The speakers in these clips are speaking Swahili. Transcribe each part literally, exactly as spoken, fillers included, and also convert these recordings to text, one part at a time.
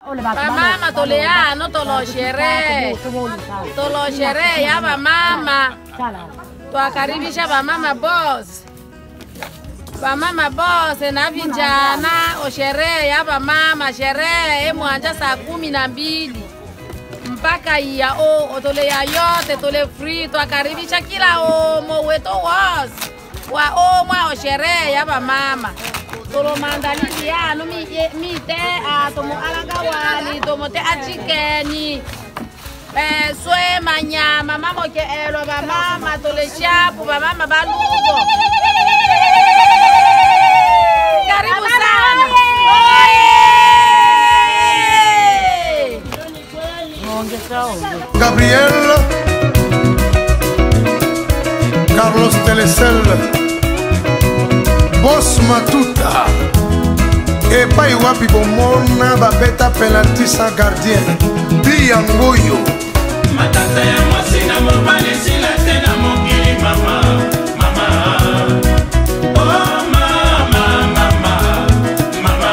Mama tolea no tolo sherehe. Tolo sherehe ya mama. Twakaribisha mama boss. Mama boss na vijana o sherehe ya mama sherehe mwanja saa kumi na mbili. Mpaka ya o otolea yote tole free twakaribisha kila omo weto was. Wa omo o sherehe ya mama. Tolo mandalizi ya no mi mi te a tomo alanga wali tomo te a chikeni eh swe manyama mama ke elo ba mama tole shapu ba mama balugo. Karibu sana. Gabriel Carlos Telecel Boss Matuta et pas wapi bomona babeta penalty sans gardien Biangoyo matata ya mwasina mobale sila tena mokili mama mama oh mama mama mama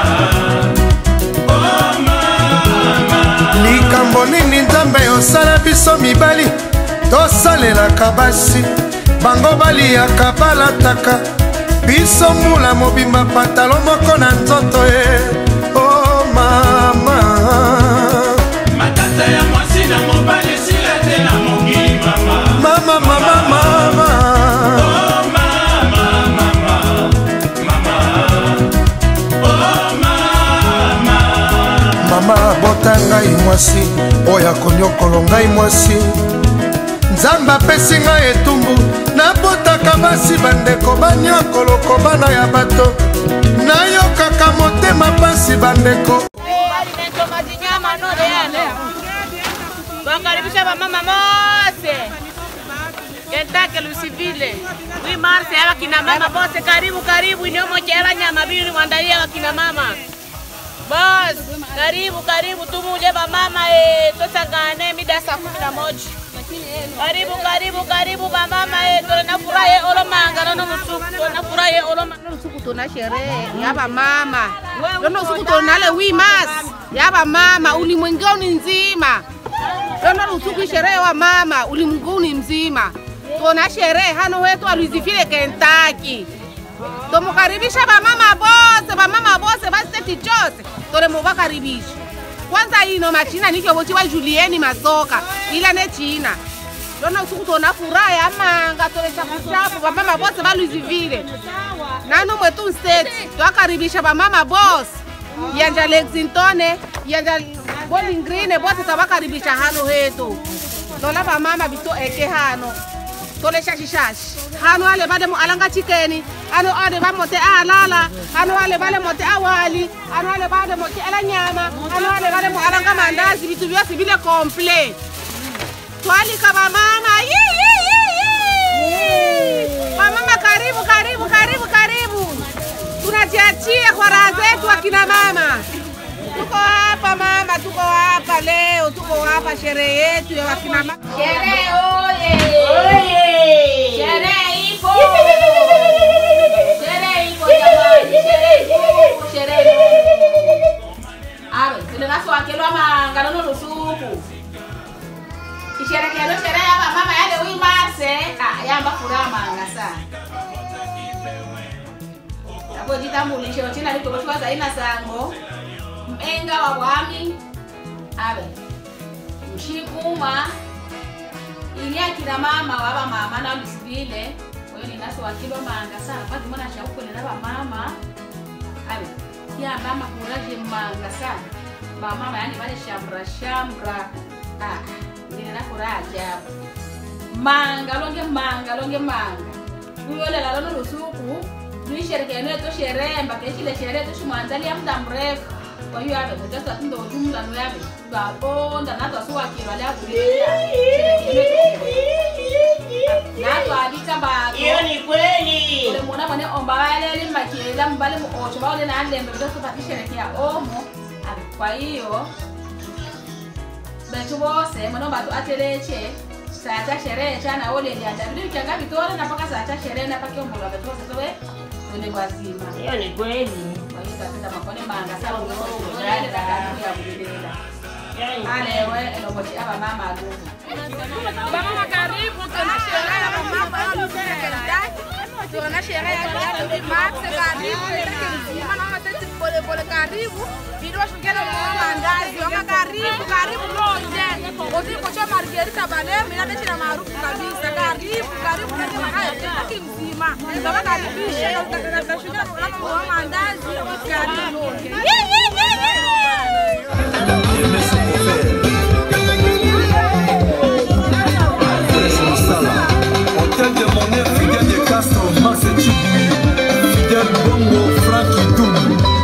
oh mama likambo nini nzambe osala biso mibali tosalelaka basi bango baliyaka balataka biso mula mobimba pantalo moko na nzoto ye oh mama matata ya mwasi na mobale sila te na mokili mama mama mama mama oh mama mama mama oh mama mama bota ngai mwasi oyo akonyokolo ngai mwasi nzambe apesi ngai etumbu nabotaka basi bandeko banyokoloko bana ya bato nayokaka motema pasi bandeko Twakaribisha mama Mose Kentucky Lusivile wi marse ya kina mama bose karibu karibu inyomo chela nyama bili wandalia wakina mama boss karibu karibu tumuje ba mama eh tosangane mida saa kumi na moja karibu karibu karibu ba mama eh tunafurahi olo manga no nusuku tunafurahi olo manga nusuku tuna sherehe ya ba mama ndio nusuku tunale wi mas ya ba mama ulimwenguni nzima ndio nusuku sherehe wa mama ulimwenguni mzima tuna sherehe hano wetu alizifile Kentucky tumukaribisha ba mama bose ba mama bose ba state chose tole mubakaribisha kwanza ino machina nikyo bochi wa Julieni Masoka ila ne China dona usuku tona furaha ya manga tole chapu chapu ba mama bose ba Louisville nanu mwetu state twakaribisha ba mama boss yanja Lexington yanja Bowling Green bose tabakaribisha hano hetu dola ba mama bito eke hano tole shashi shashi hano ale bade mu alanga chikeni ano ale ba mote alala ano ale bale mote awali ano ale bade mote ala nyama ano ale bale mu alanga mandazi bitu byose bile complete twali kama mama yi yi yi mama karibu karibu karibu karibu tunajiachia kwa raha zetu akina mama tuko hapa mama tuko hapa leo tuko hapa sherehe yetu ya akina mama sherehe oye oye sherehe ipo sherehe ipo jamani sherehe ipo sherehe awe tunaso akelwa manga no lusuku isherekea no sherehe hapa mama yale wi marse ah yamba furaha manga sana hapo jitambulishe china liko kwa zaina sango mbenga wa wami abe mshikuma ili akina mama waba mama na Louisville wewe ni naso wakilo manga sana kwa dimona shauko ni naba mama abe ya mama kuraje manga sana ba mama yani wale shamra shamra ah ni na kuraje manga longe manga longe manga uyole la lono lusuku tuisherekea neto sherehe mpaka ile sherehe tushimwanzalia muda mrefu kwa hiyo hapa tutasa tundo jumla no yabe tukaponda na twasuwa kilo la kulia na twalika ba hiyo ni kweli ule mwana mwana omba wale ile makila mbale mu ocho wale na ande ndo tupatisherekea omo kwa hiyo betu bose mwana batu ateleche saa cha sherehe chana ole ndio ndio kianga vitore na paka saa cha sherehe na paka ombo la betu bose wewe ndio wazima hiyo ni kweli kwa hiyo tata makone manga sawa ngoko ndio ndio ya kuendelea Mama karibu tuna sherehe ya mama tuna sherehe ya Max karibu mama mama tete pole pole karibu ndio shungena mama ndazi mama karibu karibu moja odi kocha Margarita bale mimi ndio china maarufu kabisa karibu karibu karibu haya taki mzima mama karibu ndio shungena mama ndazi karibu Hôtel de Monnaie, Fidèle de Castro, Max et Chibi, Fidèle Bongo, Frankie Doum.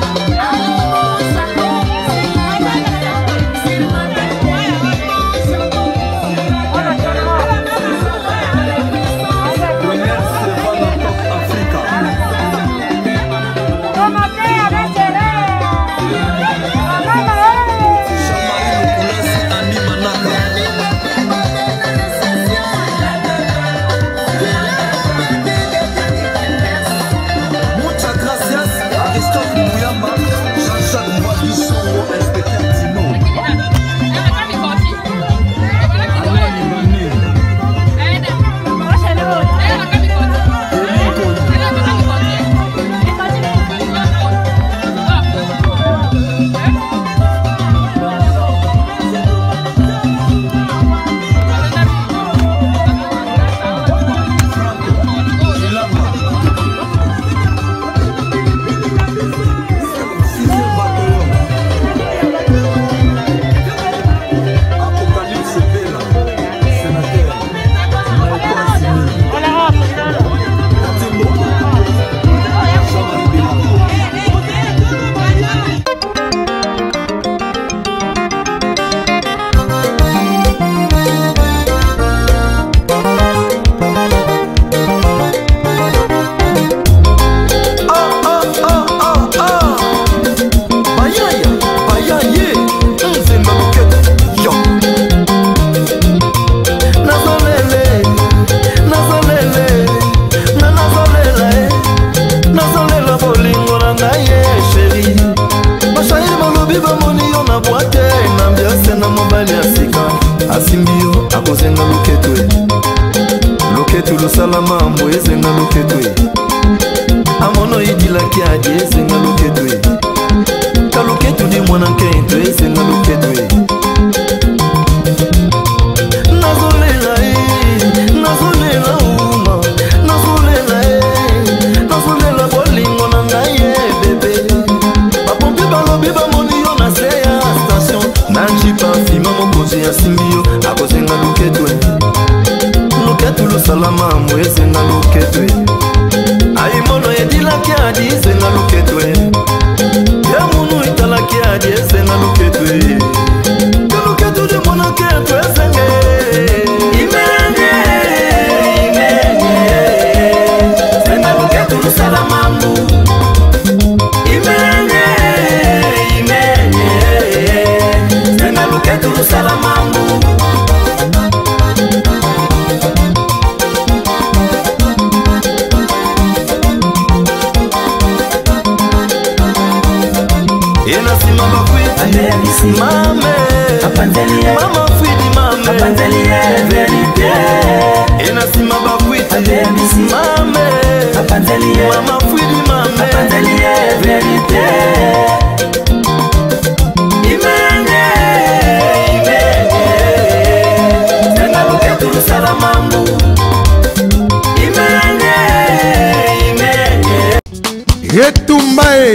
Etumbae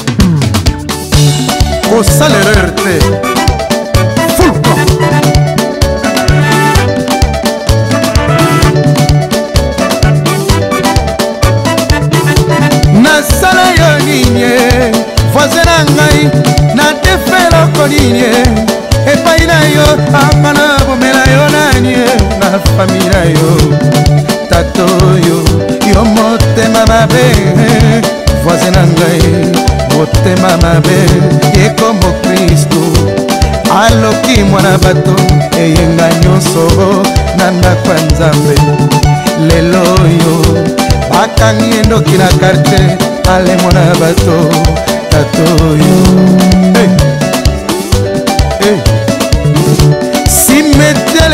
Kosalererte Fulco Nasala yo ninye voisin na ngai na tefelo koninye epai na yo amana bomela yo nanie na famila yo tato yo yo motema mabe voisin na ngai motema mabe ye komo Kristo aloki mwana bato eyenga nyonso na ndako ya Nzambe lelo yo bakangi endoki na quartier ale mwana bato tato yo hey. Hey.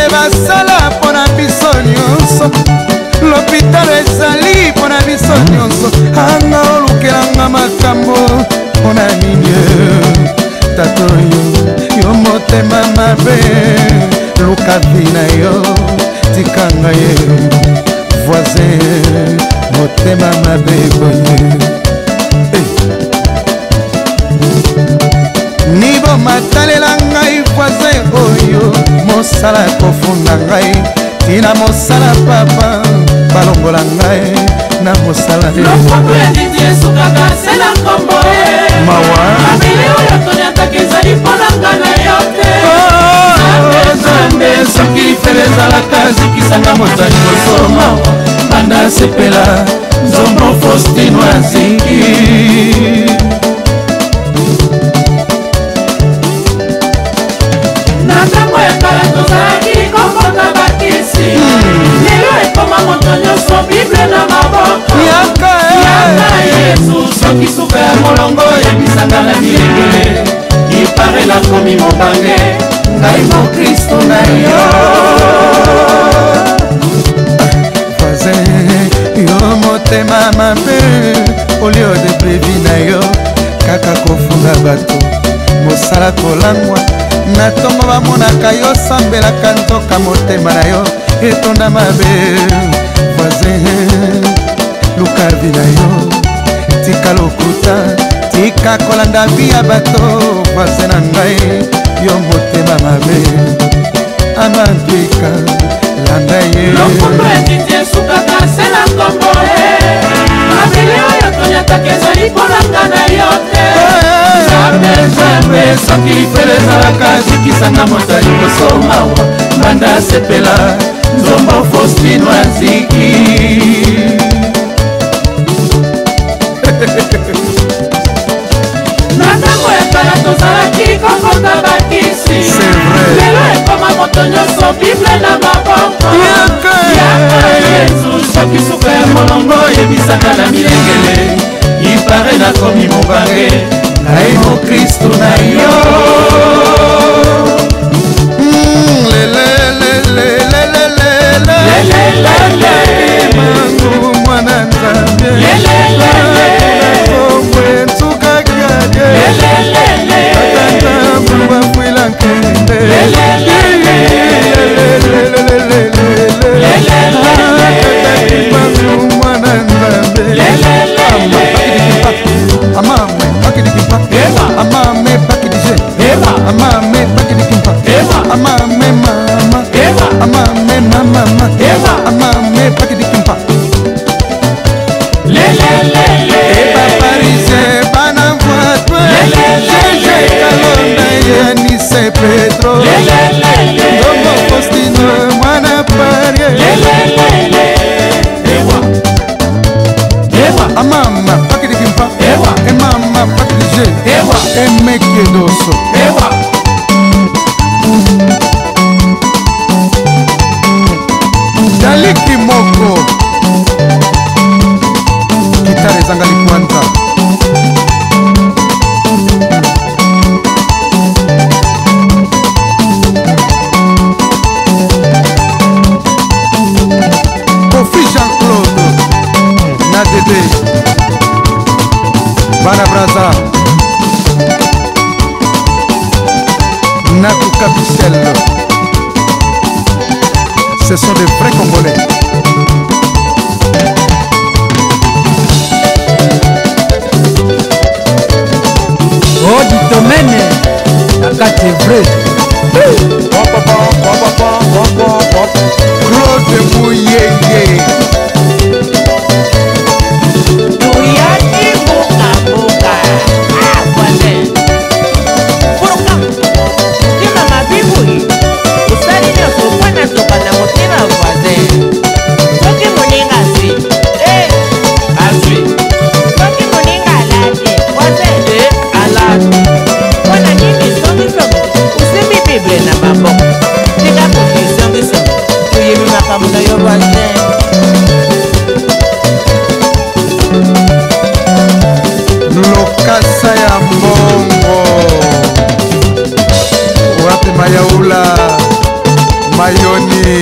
basala mpona biso nyonso l'hôpital ezali mpona biso nyonso anga olukelanga makambo mpona nini tata oyo yo motema mabe luka vi na yo tikanga ye voisin motema mabe boye nibo matalela ngai voisin oyo mosala kofunda ngai tina mosala papa balongola ngai na mosala lokondo ya didi esukaka se na nkombo e mawa mabele oyo toniataka ezali mponanga na yo te zambe soki lifele ezalaka zikisanga motani kosoma banda sepela nzombo faustino aziki na ntango ya kala tozalaki kokota bakisi lelo ekoma moto nyonso bible na maboko yaka yesu soki suka ya molongo yebisanga na bilengele ipare nakomi mobange ngai mokristo na yo voisin yo motema mabe olio de brevi na yo kaka kofunda bato mosala kolangwa na ntongo bamonaka yo sambelaka nzoka motema na yo etonda mabe voisin lukavi na yo tika lokuta tika kolanda vi ya bato voisin na ngai yo motema mabe amantwika landa ye lokondo etiti esukaka se na nkombo e mabele oyo toniataka ezali mponanga na yo te zambe zambe soki lifele ezalaka zikisanga motali kosomawa banda sepela nzombo faustino aziki na ntango ya kala tozalaki kokota bakisi lelo ekoma moto nyonso bible na maboko yaka yesu soki suka ya molongo yebisaka na milengele ipare nakomi mobange ngai mokristo na yo mwana nzambe bafuila nkende mwana nzambe amame pakidikimpa amame pakidije amame pakidikimpa amame mama amame mamama amame pakidikimpa eba parise bana voitwe jeje kalonda yanise petro ndombo postino mwana parie amama pakidikimpa emama pakidije emekiedoso daliki moko kitare ezanga likwanta Kofi Jean-Claude na Dede Bana Braza Nakuka Michel. Ce sont des vrais Congolais. Oh, du domaine, la carte est vraie. Claude Mouyeye. Lokasa ya mbongo wapi mayaula Mayoni.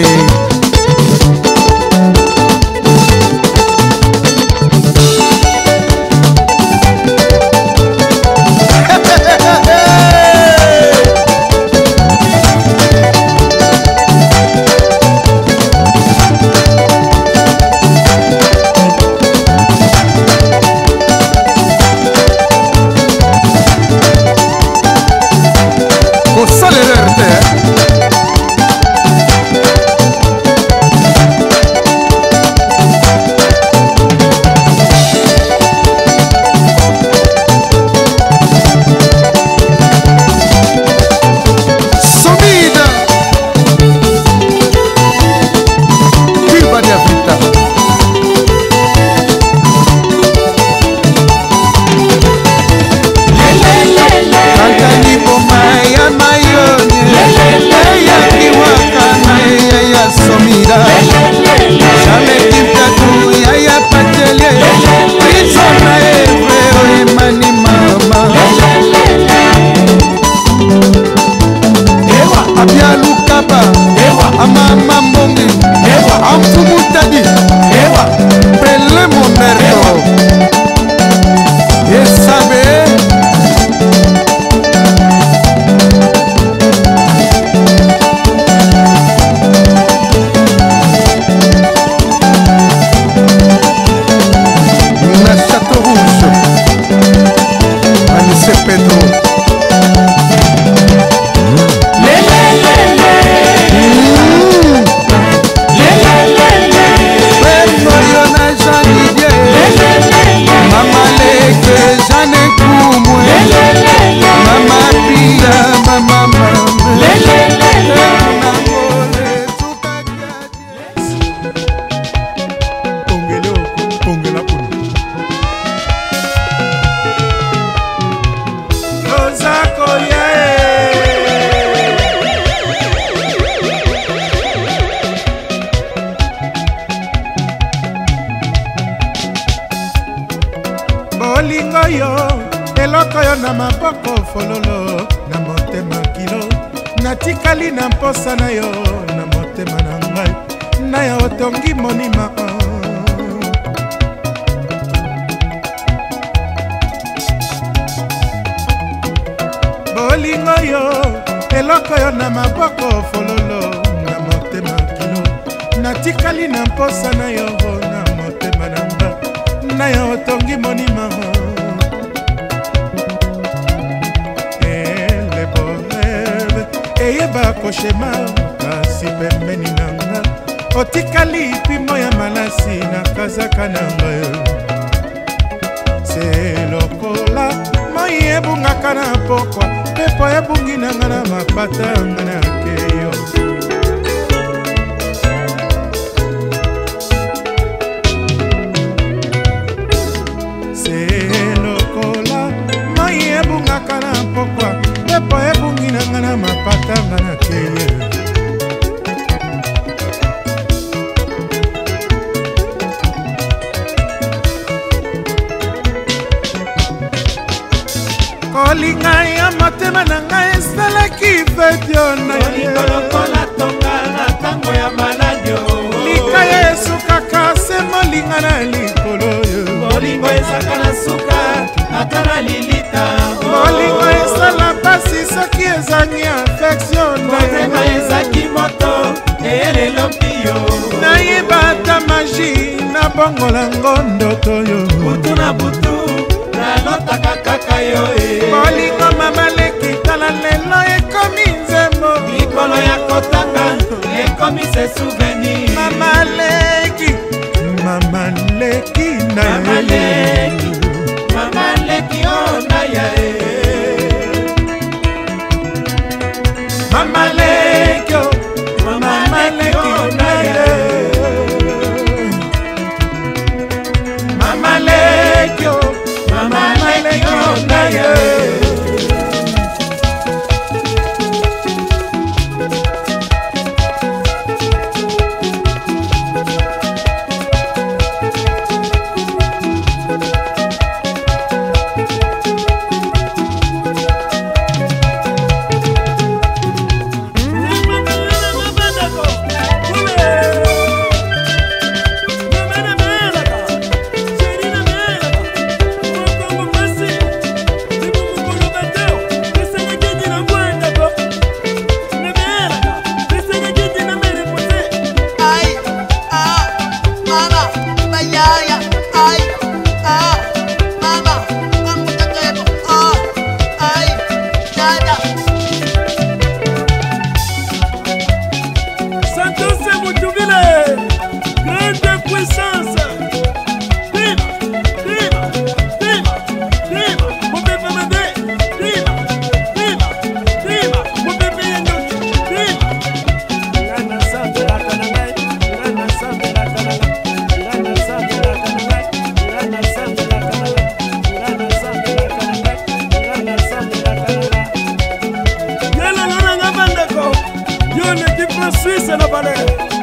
Suisse na Valère.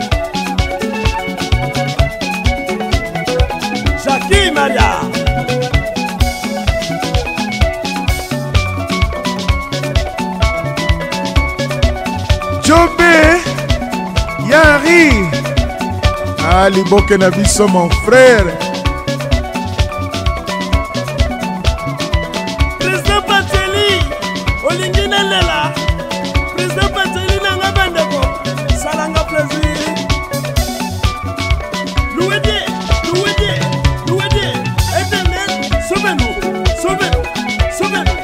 Jackie Maria. Jobé Yari. Ali Boke na biso mon frère. Président Pateli, Olingina Lela. Président Pateli nanga bandeko. Salanga plaisir. Louedie, Louedie, Louedie. Internet, sauvez-nous, sauvez-nous, sauvez-nous.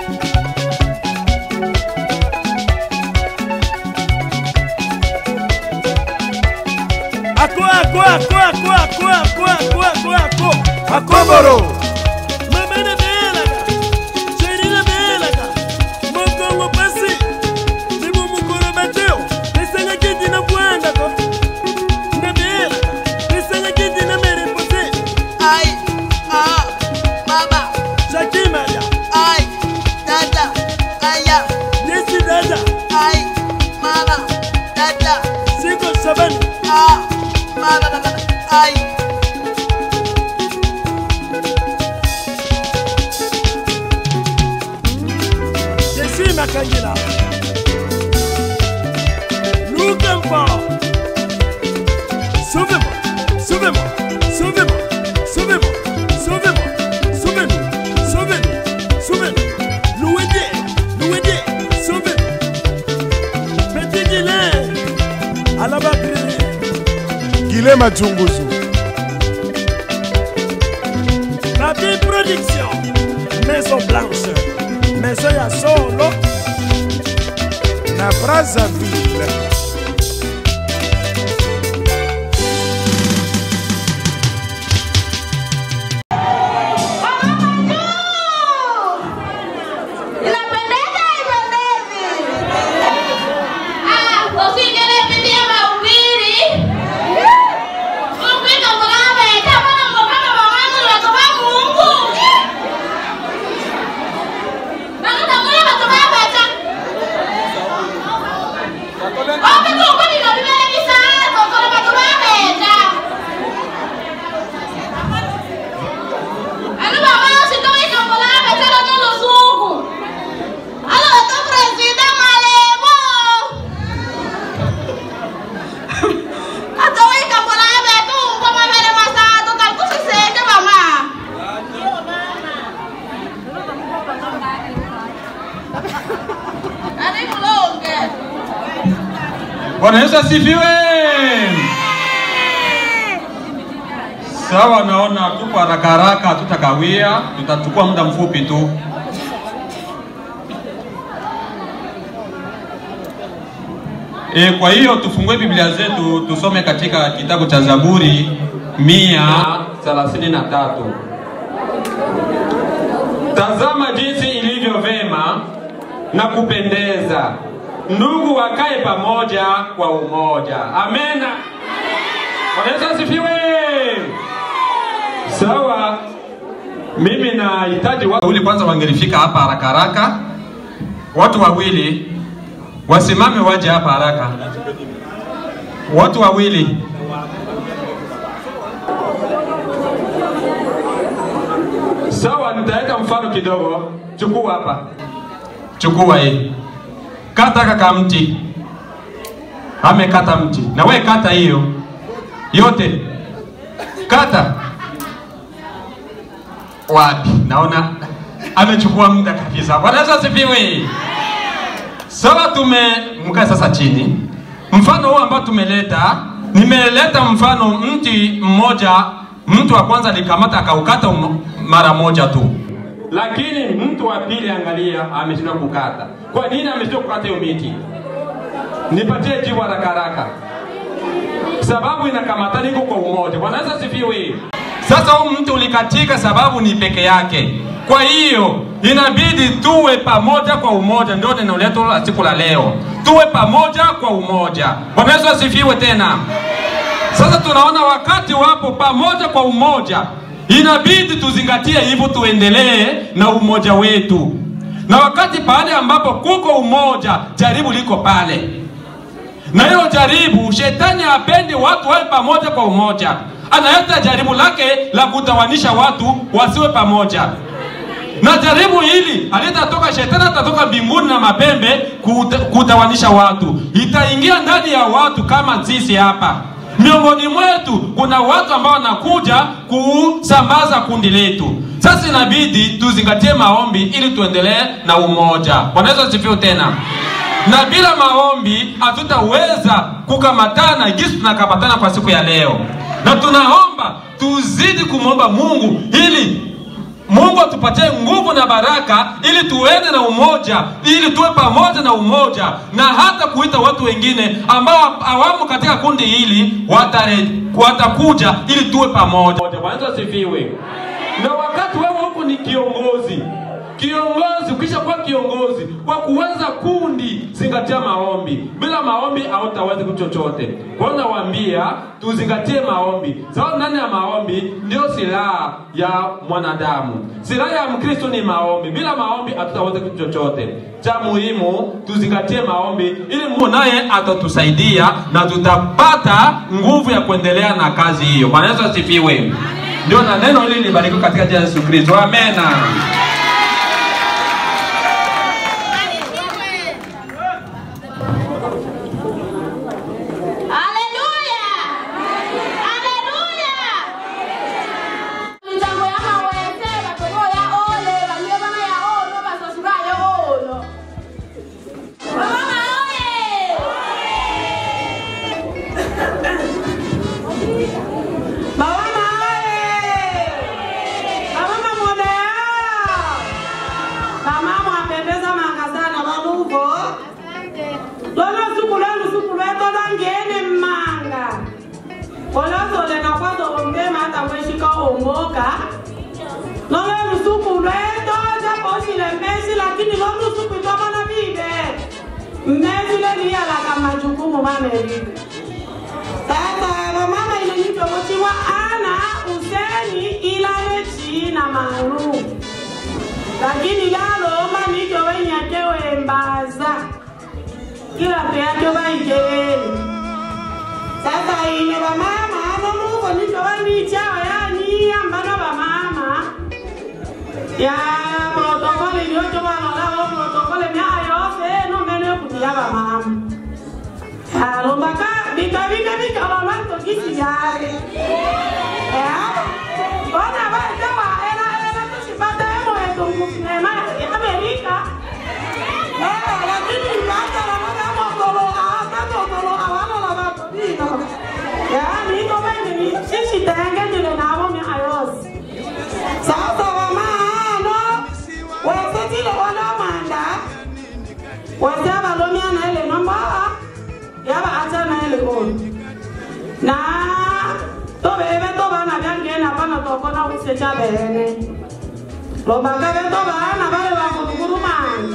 Ako, ako, ako, ako, ako, ako, ako, ako, ako. Akoboro. Mamene belaga, Cherina belaga, Mokongo pasi, Nibu mukoro bateo, Nisanga kiti na buanga ko, Na belaga, Nisanga kiti na mere pose. Ai, ah, mama, Jackie Maria, ai, dada, aya, Yesi dada, ai, mama, dada, Siko Sabani, ah, mama, mama, ai. Yesi Makangila, Lukampa. Sauvez-moi, sauvez-moi, sauvez-moi, sauvez-moi, sauvez-moi, sauvez-nous, sauvez-nous, sauvez-nous. Louedier, Louedier, sauvez-nous. Petit Guilin, à la batterie. Guilhem Adjunguzu. La vie production, maison blanche, maison ya solo. Na Brazzaville. Inapendeza haipendezi? Ah, usingenipitia mahubiri. Ukita mwaname, kama na mbona mwanangu ni watu wa Mungu. Bana tamuri watu wa bata. Ope tu kwa nini biblia ni sana kwa kwa watu wa bata. Ano ba wao sitoi kama la bata na nolo zugu. Alo to president Malebo. Atoi kama la bata kwa mama masato takusiseke mama. Ani mlonge. Bwana Yesu asifiwe. Sawa, naona tuko haraka haraka, tutakawia, tutachukua muda mfupi tu. E, kwa hiyo tufungue Biblia zetu tusome katika kitabu cha Zaburi mia thelathini na tatu. Tazama jinsi ilivyo vema na kupendeza ndugu wakae pamoja kwa umoja. Amen. Bwana Yesu asifiwe. Sawa, mimi nahitaji watu kwanza wangelifika hapa haraka haraka. Watu wawili wasimame waje hapa haraka. Watu wawili. Sawa, nitaweka mfano kidogo. Chukua hapa. Chukua hii. Kata kaka mti. Amekata mti. Na wewe kata hiyo. Yote. Kata. Wapi? Naona amechukua muda kabisa. Bwana Yesu asifiwe. Sawa, tume mkaa sasa chini. Mfano huu ambao tumeleta, nimeleta mfano mti mmoja, mtu wa kwanza alikamata akaukata um, mara moja tu. Lakini mtu wa pili, angalia, ameshindwa kukata. Kwa nini ameshindwa kukata hiyo miti? Nipatie jibu haraka haraka. Sababu inakamata niko kwa umoja. Bwana Yesu asifiwe. Sasa huu mtu ulikatika sababu ni peke yake. Kwa hiyo inabidi tuwe pamoja kwa umoja, ndio ninaoleta la siku la leo. Tuwe pamoja kwa umoja. Bwana Yesu asifiwe tena. Sasa tunaona wakati wapo pamoja kwa umoja, inabidi tuzingatie hivyo, tuendelee na umoja wetu. Na wakati pale ambapo kuko umoja, jaribu liko pale. Na hilo jaribu, shetani hapendi watu wawe pamoja kwa umoja. Analeta jaribu lake la kutawanisha watu wasiwe pamoja. Na jaribu hili alitatoka shetani, atatoka mbinguni na mapembe kuta, kutawanisha watu. Itaingia ndani ya watu kama sisi hapa. Miongoni mwetu kuna watu ambao wanakuja kusambaza kundi letu. Sasa inabidi tuzingatie maombi ili tuendelee na umoja. Bwana Yesu asifiwe tena. Na bila maombi hatutaweza kukamatana jinsi tunakamatana kwa siku ya leo. Na tunaomba tuzidi kumwomba Mungu ili Mungu atupatie nguvu na baraka ili tuende na umoja, ili tuwe pamoja na umoja, na hata kuita watu wengine ambao hawamo katika kundi hili watare, watakuja ili tuwe pamoja. Bwana Yesu asifiwe. Na wakati wewe huko ni kiongozi, kiongozi ukisha kuwa kiongozi kwa kuweza kundi, zingatia maombi. Bila maombi hautaweza kuchochote. Kwa hiyo nawaambia tuzingatie maombi. Sababu ndani ya maombi ndio silaha ya mwanadamu. Silaha ya Mkristo ni maombi. Bila maombi hatutaweza kuchochote. Cha muhimu tuzingatie maombi ili Mungu naye atatusaidia na tutapata nguvu ya kuendelea na kazi hiyo. Bwana Yesu asifiwe. Ndio na neno hili libarikiwe katika jina la Yesu Kristo. Amen. Lakini lalo oma nijo wenya kewe mbaza kila peato baikele. Sasa ine ba mama ano muko nijo wani chao yani ambano ba mama ya protokole yote wana lao protokole myayo se no mene kutia ba mama. Alo baka bika bika bika wala to kisi yale. Eh? Bona ba dawa era era to sipata emo eto mufnema ya Amerika. Eh, lakini hata la mama mokolo hata mokolo awana la baba bino. Ya ni to bene ni sisi tenge ndile na abo mi ayos. Sasa mama no wasitile wala manda. Wasaba lomia na ile namba. Yaba acha na ile on. Na to bebe to bana byange na bana to kona usecha bene. Lo bakabe to bana bale ba kuguruma.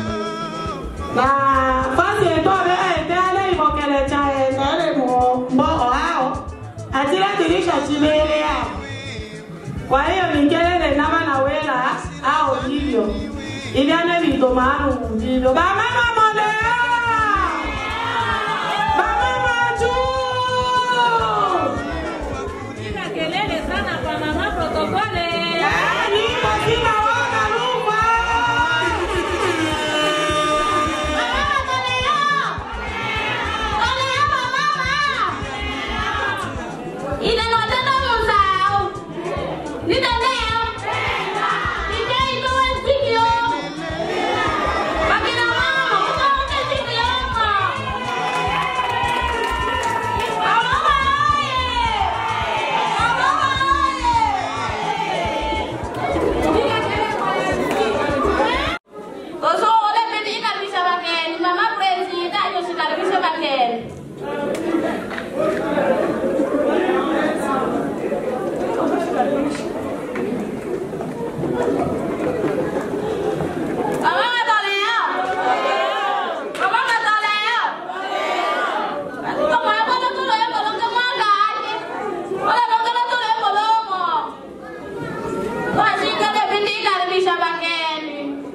Na fasi to be ete ale ibokele cha ene mo mbo hao. Atira tirisha chilele ya. Kwa hiyo ningelele na bana wela au hivyo. Iliane vito maru hivyo. Ba mama mole.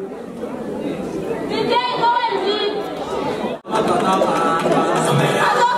Halo.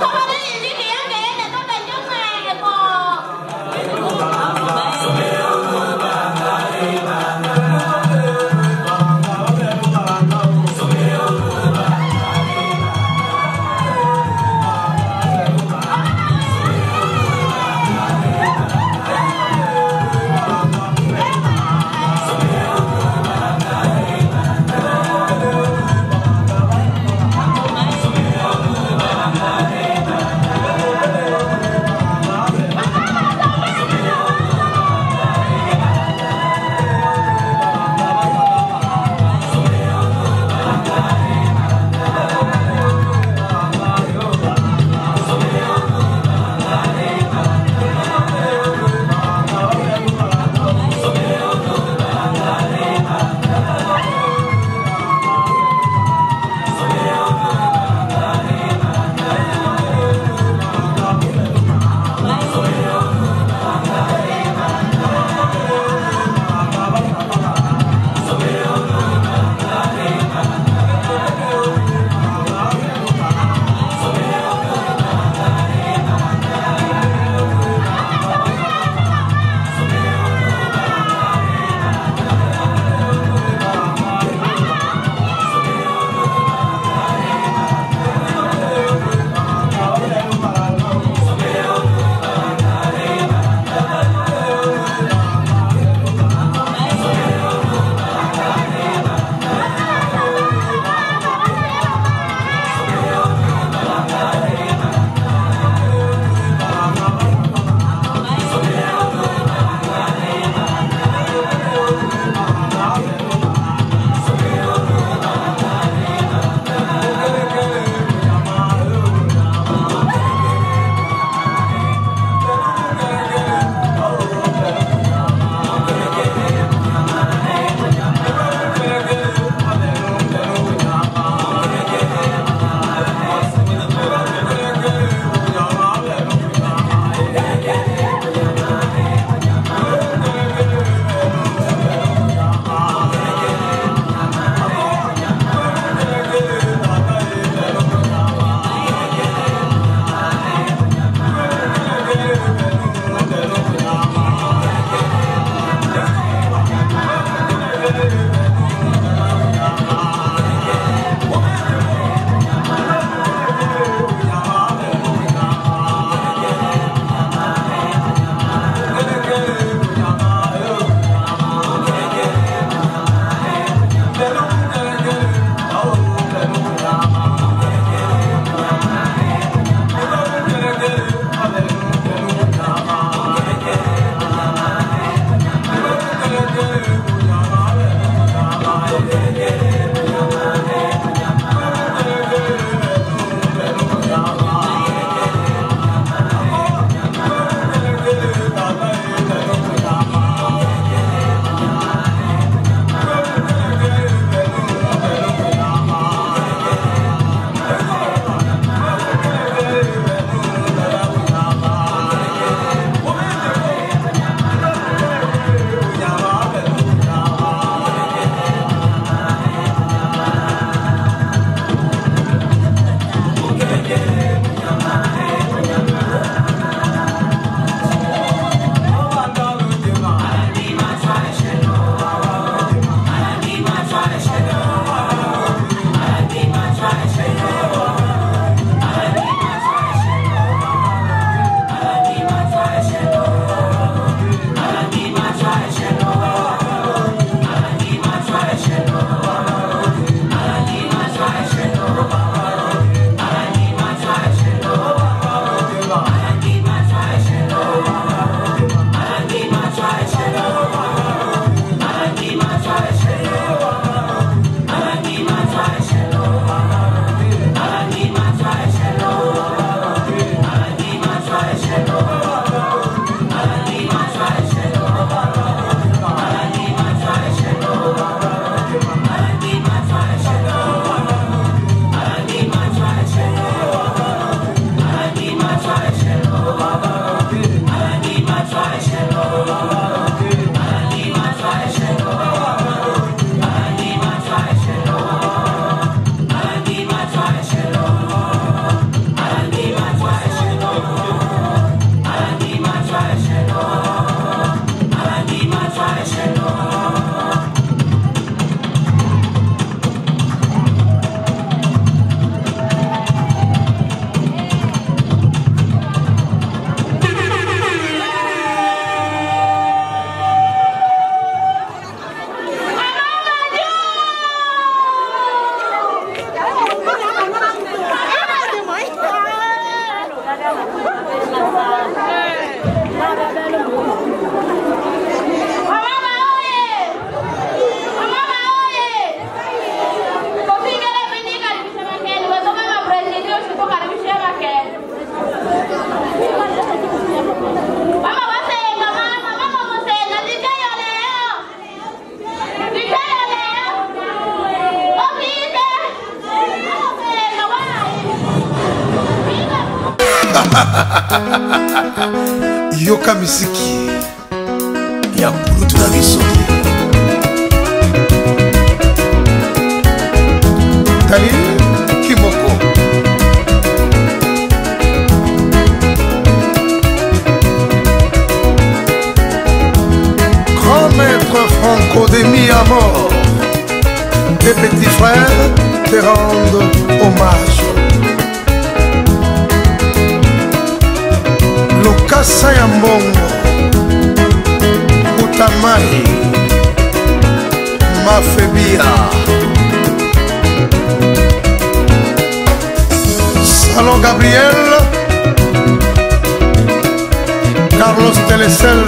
yoka misiki ya kulutu na biso tali kimoko grand maître Franco de mi-à-mort tes petits frères te rendent hommage. Lokasa ya mbongo utamai mafebia Salon Gabriel Carlos Telecel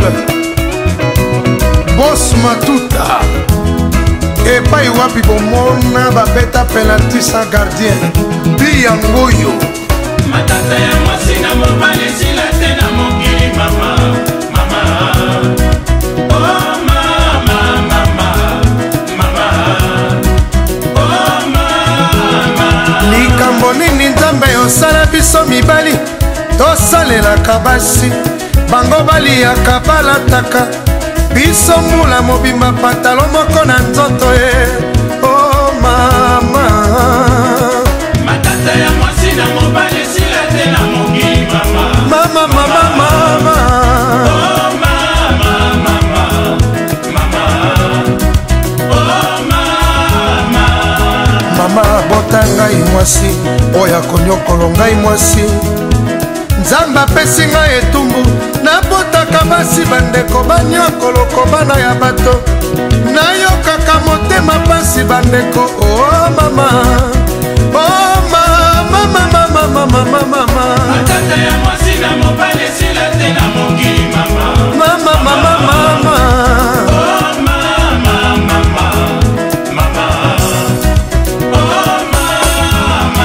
Boss Matuta epai wapi bomona babeta penalty sans gardien biyangoyo matata ya mwasi na mobali sila te na mokili mama mama oh mama mama mama oh mama likambo nini nzambe osala biso mibali tosalelaka basi bango baliyaka balataka biso mbula mobimba patalo moko na nzoto ye oh mama matata ya mwasi na mobali sila te na mokili mama mama mama mama oh mama mama mama oh mama mama bota ngai mwasi oyo akonyokolo ngai mwasi nzambe apesi ngai etumbu nabotaka basi bandeko banyokoloko bana ya bato nayokaka motema pasi bandeko oh mama oh mama mama mama mama mama matata ya mwasi na mobali sila te na mokili mama mama mama mama oh mama mama mama oh mama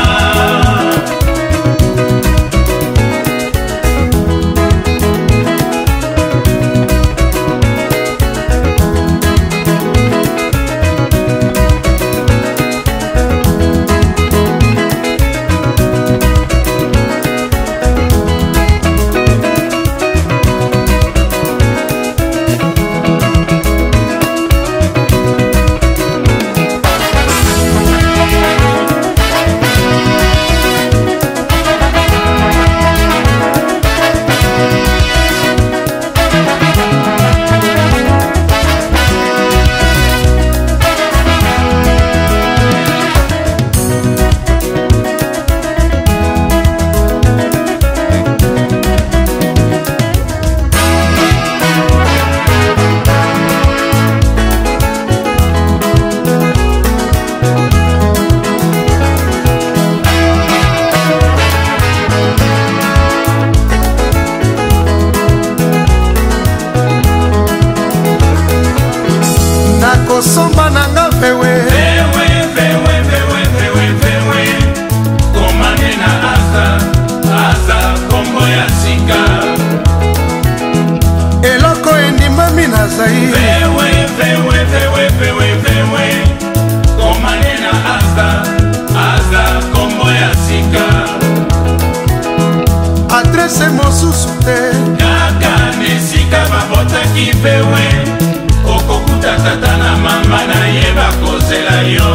place mosusu te kaka nesika babotaki mpewe okokuta tata na mama na ye bakozela yo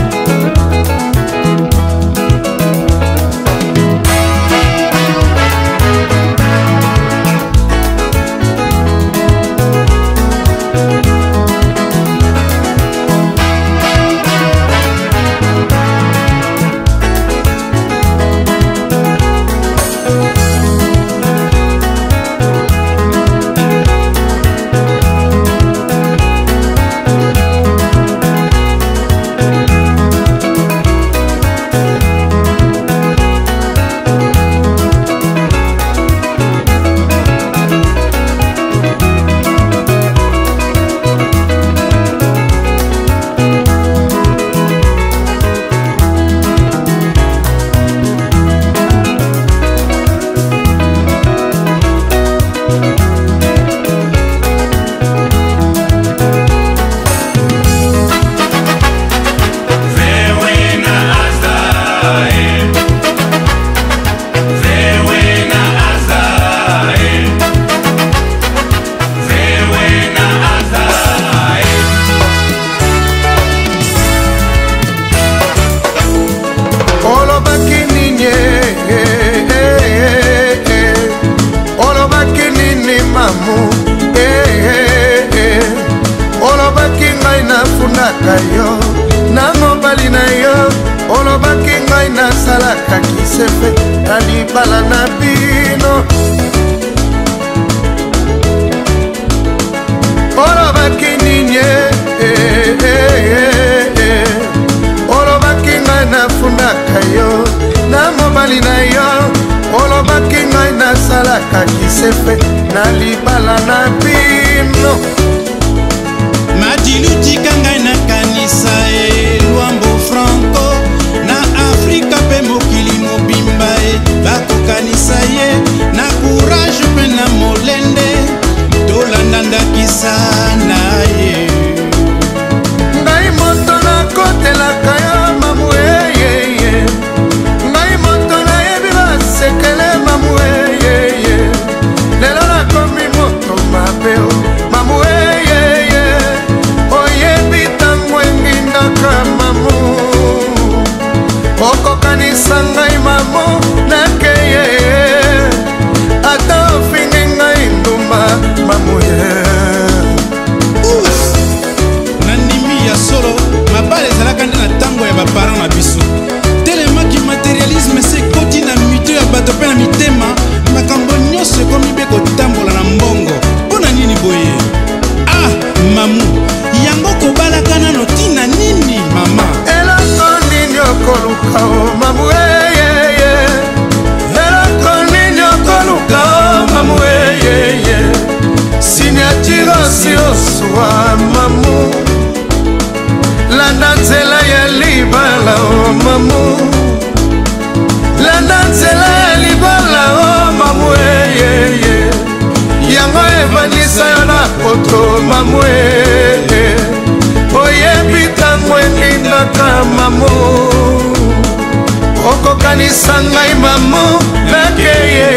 yo na mobali na yo olobaki ngai nasalaka kisefe na libala na bino olobaki nini olobaki ngai nafundaka yo na mobali na yo olobaki ngai nasalaka kisefe na libala na bino madilutika ngai nakanisa e lwambo franco na afrika mpe mokili mobimba e bakokanisa ye na courage mpe na molende tolanda ndakisa na ye ngai moto nakotelaka yo mamu eyeye ngai moto nayebi basekele mamu eyeye lelo nakomi moto mabe o mamu eyeye oyebi tango engindaka mamu okokanisa ngai mamu nakeye ata ofingi ngai ndumba mamu ye nandimi ya solo mabala ezalaka nde na ntango ya baparent na biso telemaki materialisme se ekoti na mito ya bato mpe na mitema makambo nyonso ekomi mpe kotambola na mbongo mpo na nini boye ah mamu yango kobalaka nano ntina nini mama eloko nini okoluka o mamu eyeye eloko nini okoluka o mamu eyeye signature osi oswa mamu landa nzela ya libala o mamu landa nzela ya libala o mamu eyeye yango ebandisa yo na poto mamu eye oyebi tango elindaka mamu okokanisa ngai mamu nakeye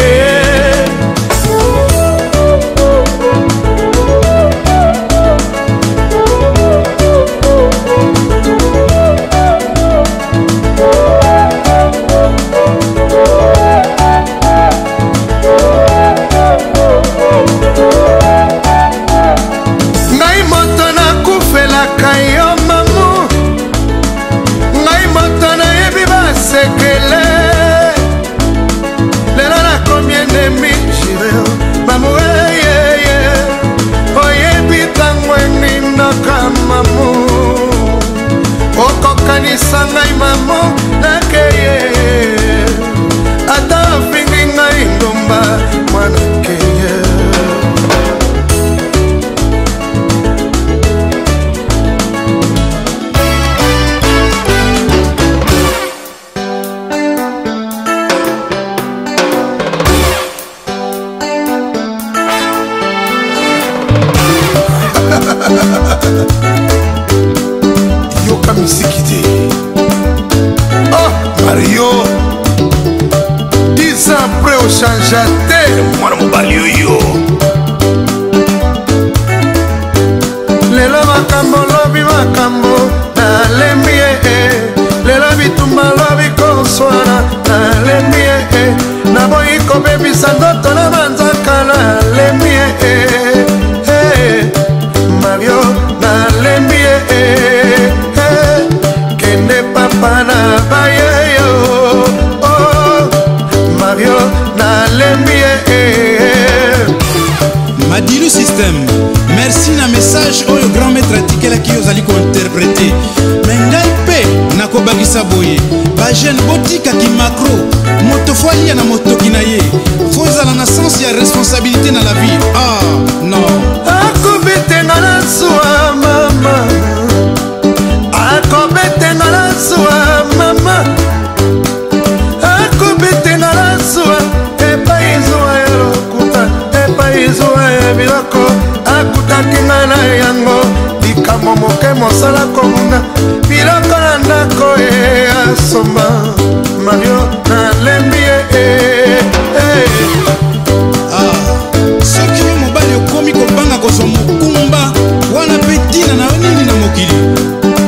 ngai moto nakufelaka yo mamu ngai moto nayebi basekele lelo nako okoshanja te mwana mobali oyo lelo makambo lobi makambo nalembi ye lelo bitumba lobi koswana nalembi ye naboyi kobebisa ndoto na banzaka nalembi ye Mario nalembi ye kende papa na baye yo oh Mario nalembi ye Madilu System, merci na message oyo grand maître atikela ki ozali ko interpréter. Mais ngai pe nakobakisa boye. Ba jeune botika ki macro, moto folia na moto kinaye. Faut ezala na sens ya responsabilité na la vie. Ah non. Akobetenga na suwa mama. Akobetenga na suwa mama. Akobetenga na suwa epa izuwa elokuta epa izuwa ebiloko akutaki nga na yango likambo moke mosala komuna biloko na ndako e asomba Mario nalembi ye soki yo mobali okomi kobanga kozwa mokumba wana mpe ntina na yo nini na mokili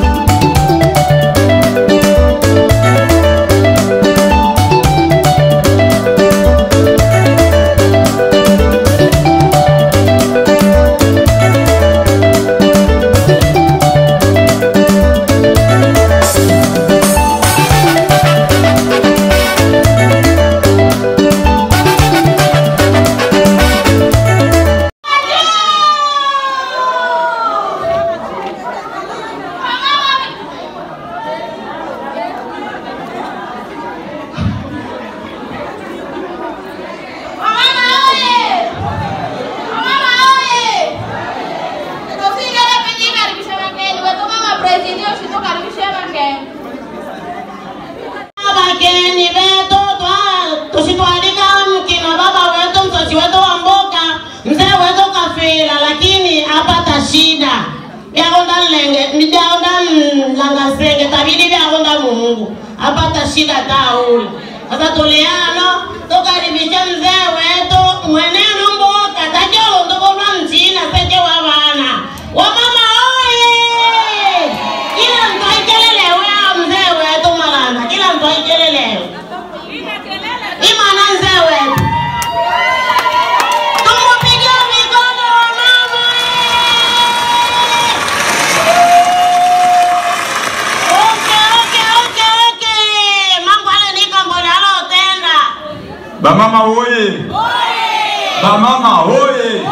Bamama oye! Bamama oye!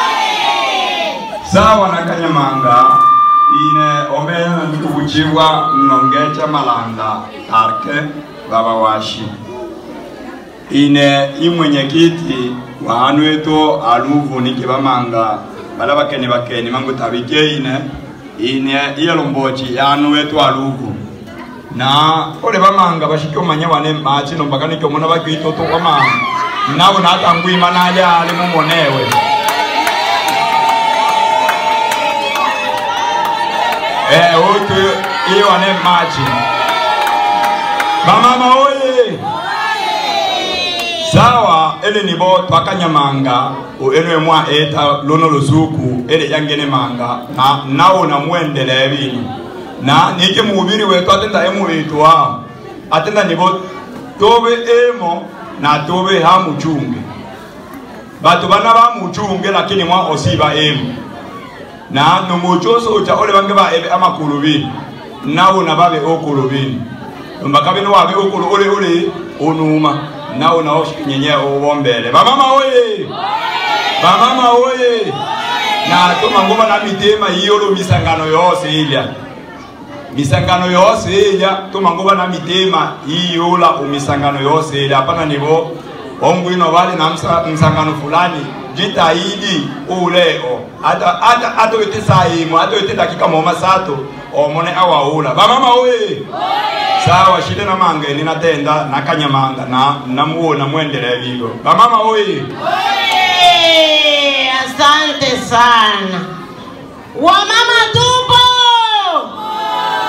Sawa na Kanyamanga ine omena nikubuchibwa mnongecha malanda arke baba washi ine imwenyekiti wa anu eto aluvu nikibamanga bala bakeni bakeni mangu tabike ine ine iyalombochi ya anu eto aluvu na ole bamanga bashiki omanya wane machi no mpaka nikyo mona bakito to kwama nabo natangui manaja ale mumonewe eh oto iyo wane machi bamama oye sawa ele nibo twakanyamanga o enwe mwa eta lono luzuku ele yangene manga na nawo na muendele ebini na nike mubiri wetu atenda emu wetu wa atenda nibo tobe emo na tobe ha muchunge batu bana ba muchunge lakini mwa osiba emu na no muchoso cha ole bange ba ebe amakulubi nawo na babe okulubi mbakabe no wabe okulu ole ole onuma nawo na oshinyenye obombele bamama oye bamama oye na toma ngoma na mitema yolo misangano yose ilya misangano yose ilya toma ngoma na mitema iyola umisangano yose ilya hapana nibo ongwino wale na msangano fulani jitahidi uleo ata ata ato yote saimu ato yote dakika moma sato omone awaula bamama oye sawa shide na mange ninatenda na Kanyamanga na namuona muendelee hivyo bamama oye oye asante sana wamama tupo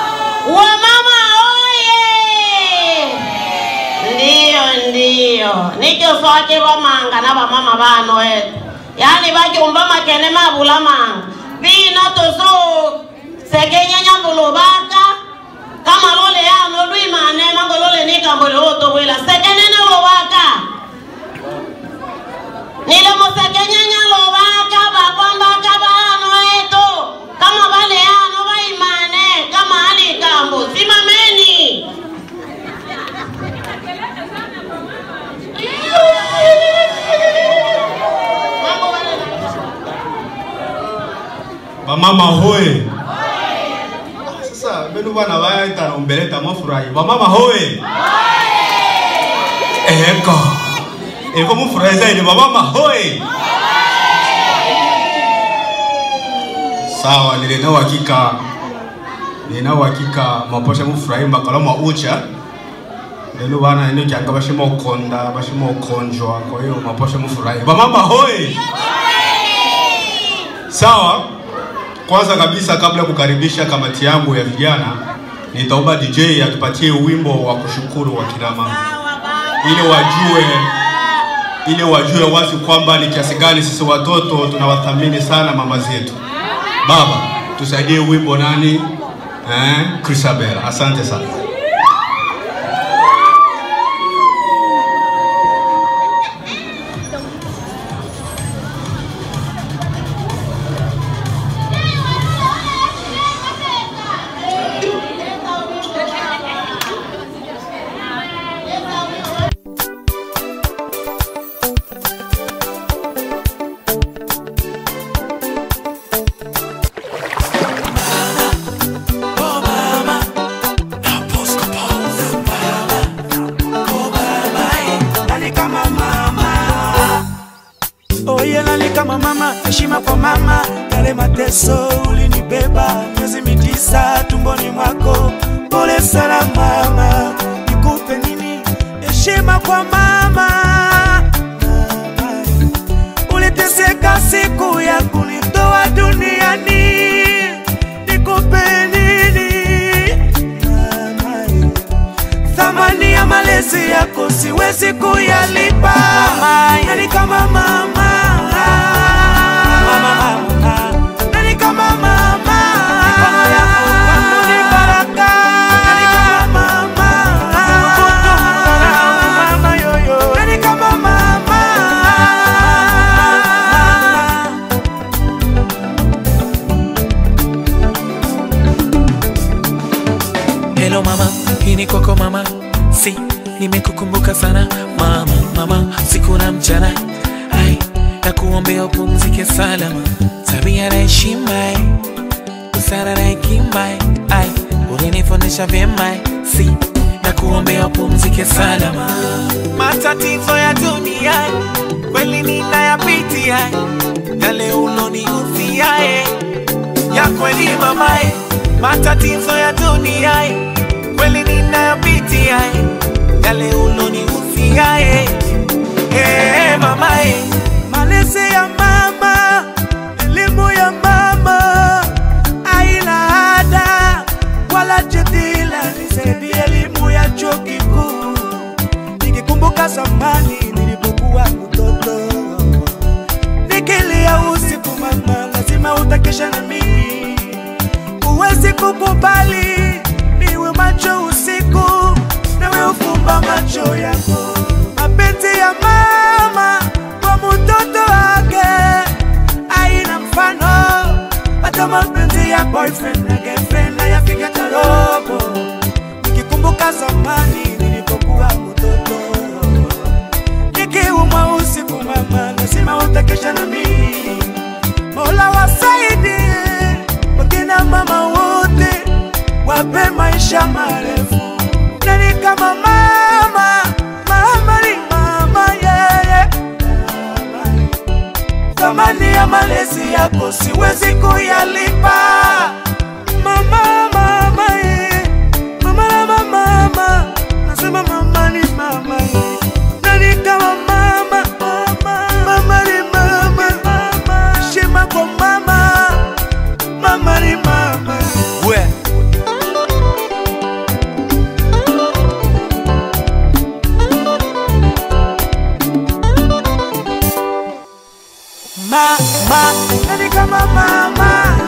wamama oye ndio ndio nikyo soche romanga na bamama bano eto yani bajumba makene mabula manga bino tozo sekenya nyambulo baka kama lole yano lui mane mango lole nikambole oto wela sekene na lo baka nile mo sekenya nyalo baka bakwamba kabano eto kama bale yano baimane kama ali kambo simameni Bamama hoe. Sasa benu bana baita na umbeleta mafurahi. Bamama hoe. Eko. Eko mfurahi zaidi bamama hoe. Sawa, nilina uhakika. Nina uhakika maposha mfurahi mbakala maucha. Benu bana nini kianga bashimo konda, bashimo konjwa. Kwa hiyo maposha mfurahi. Bamama hoe. Sawa. Kwanza kabisa kabla ya kukaribisha kamati yangu ya vijana, nitaomba D J atupatie wimbo wa kushukuru wa kina mama. Ili wajue ili wajue wazi kwamba ni kiasi gani sisi watoto tunawathamini sana mama zetu. Baba, tusaidie wimbo nani? Eh, Chrisabel. Asante sana. mateso ulinibeba miezi mitisa tumboni mwako. Pole sana mama, nikupe nini? Heshima kwa mama. Uliteseka siku ya kunitoa duniani, nikupe nini? Thamani ya malezi yako siwezi kuyalipa. Nani kama mama? Hello mama, hii ni kwako mama. Si, nimekukumbuka sana mama, mama, siku na mchana. Ai, na kuombea upumzike salama. Tabia na heshima, busara na hekima. Ai, ulinifundisha vyema. Si, na kuombea upumzike salama. Matatizo ya dunia kweli ninayapitia, yale ulonihusia ya kweli mamae. Matatizo ya dunia kweli ninayapitia, yale ulonihusia eh mamae. Malezi ya mama, elimu ya mama, haina ada wala jadila. Nisaidie elimu ya chuo kikuu, nikikumbuka zamani nilipokuwa mtoto, nikilia usiku mama, lazima utakesha na mimi. Uwezi kukubali niwe macho usiku, nawe ufumba macho yako. Mapenzi ya mama kwa mtoto wake haina mfano, hata mapenzi ya boyfriend na girlfriend hayafika robo. Nikikumbuka zamani nilipokuwa mtoto, nikiumwa usiku mama, lazima utakesha na mimi. Mola wasaidie wakina mama wote, wape maisha marefu. Nani kama mama? Mama ni mama yeye. Thamani ya malezi yako siwezi kuyalipa. Mama, mama ye. Mama, mama, mama. Nasema mama ni mama ye. Nani kama mama? Mama, mama ni mama. Heshima kwa mama. Mama ni mama. We. mama, nani kama mama,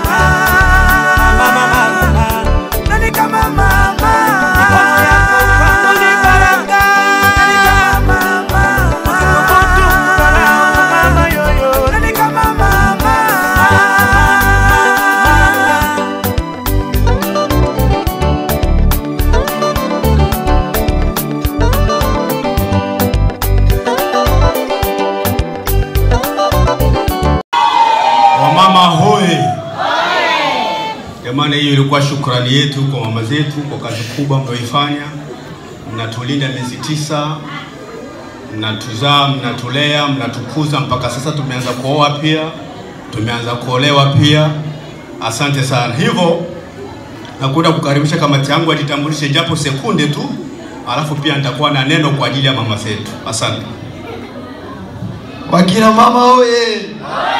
mama mama, nani kama mama, mikono yako kwangu ni baraka, nani kama mama, usipokutu mkarao mama yoyo, nani kama mama. Wamama hoi. Jamani, hiyo ilikuwa shukrani yetu kwa mama zetu kwa kazi kubwa mnayoifanya. Mnatulinda miezi tisa, mnatuzaa, mnatulea, mnatukuza mpaka sasa tumeanza kuoa pia, tumeanza kuolewa pia. Asante sana. Hivyo nakuja kukaribisha kamati yangu ajitambulishe japo sekunde tu, alafu pia nitakuwa na neno kwa ajili ya mama zetu. Asante. Wakina mama oye.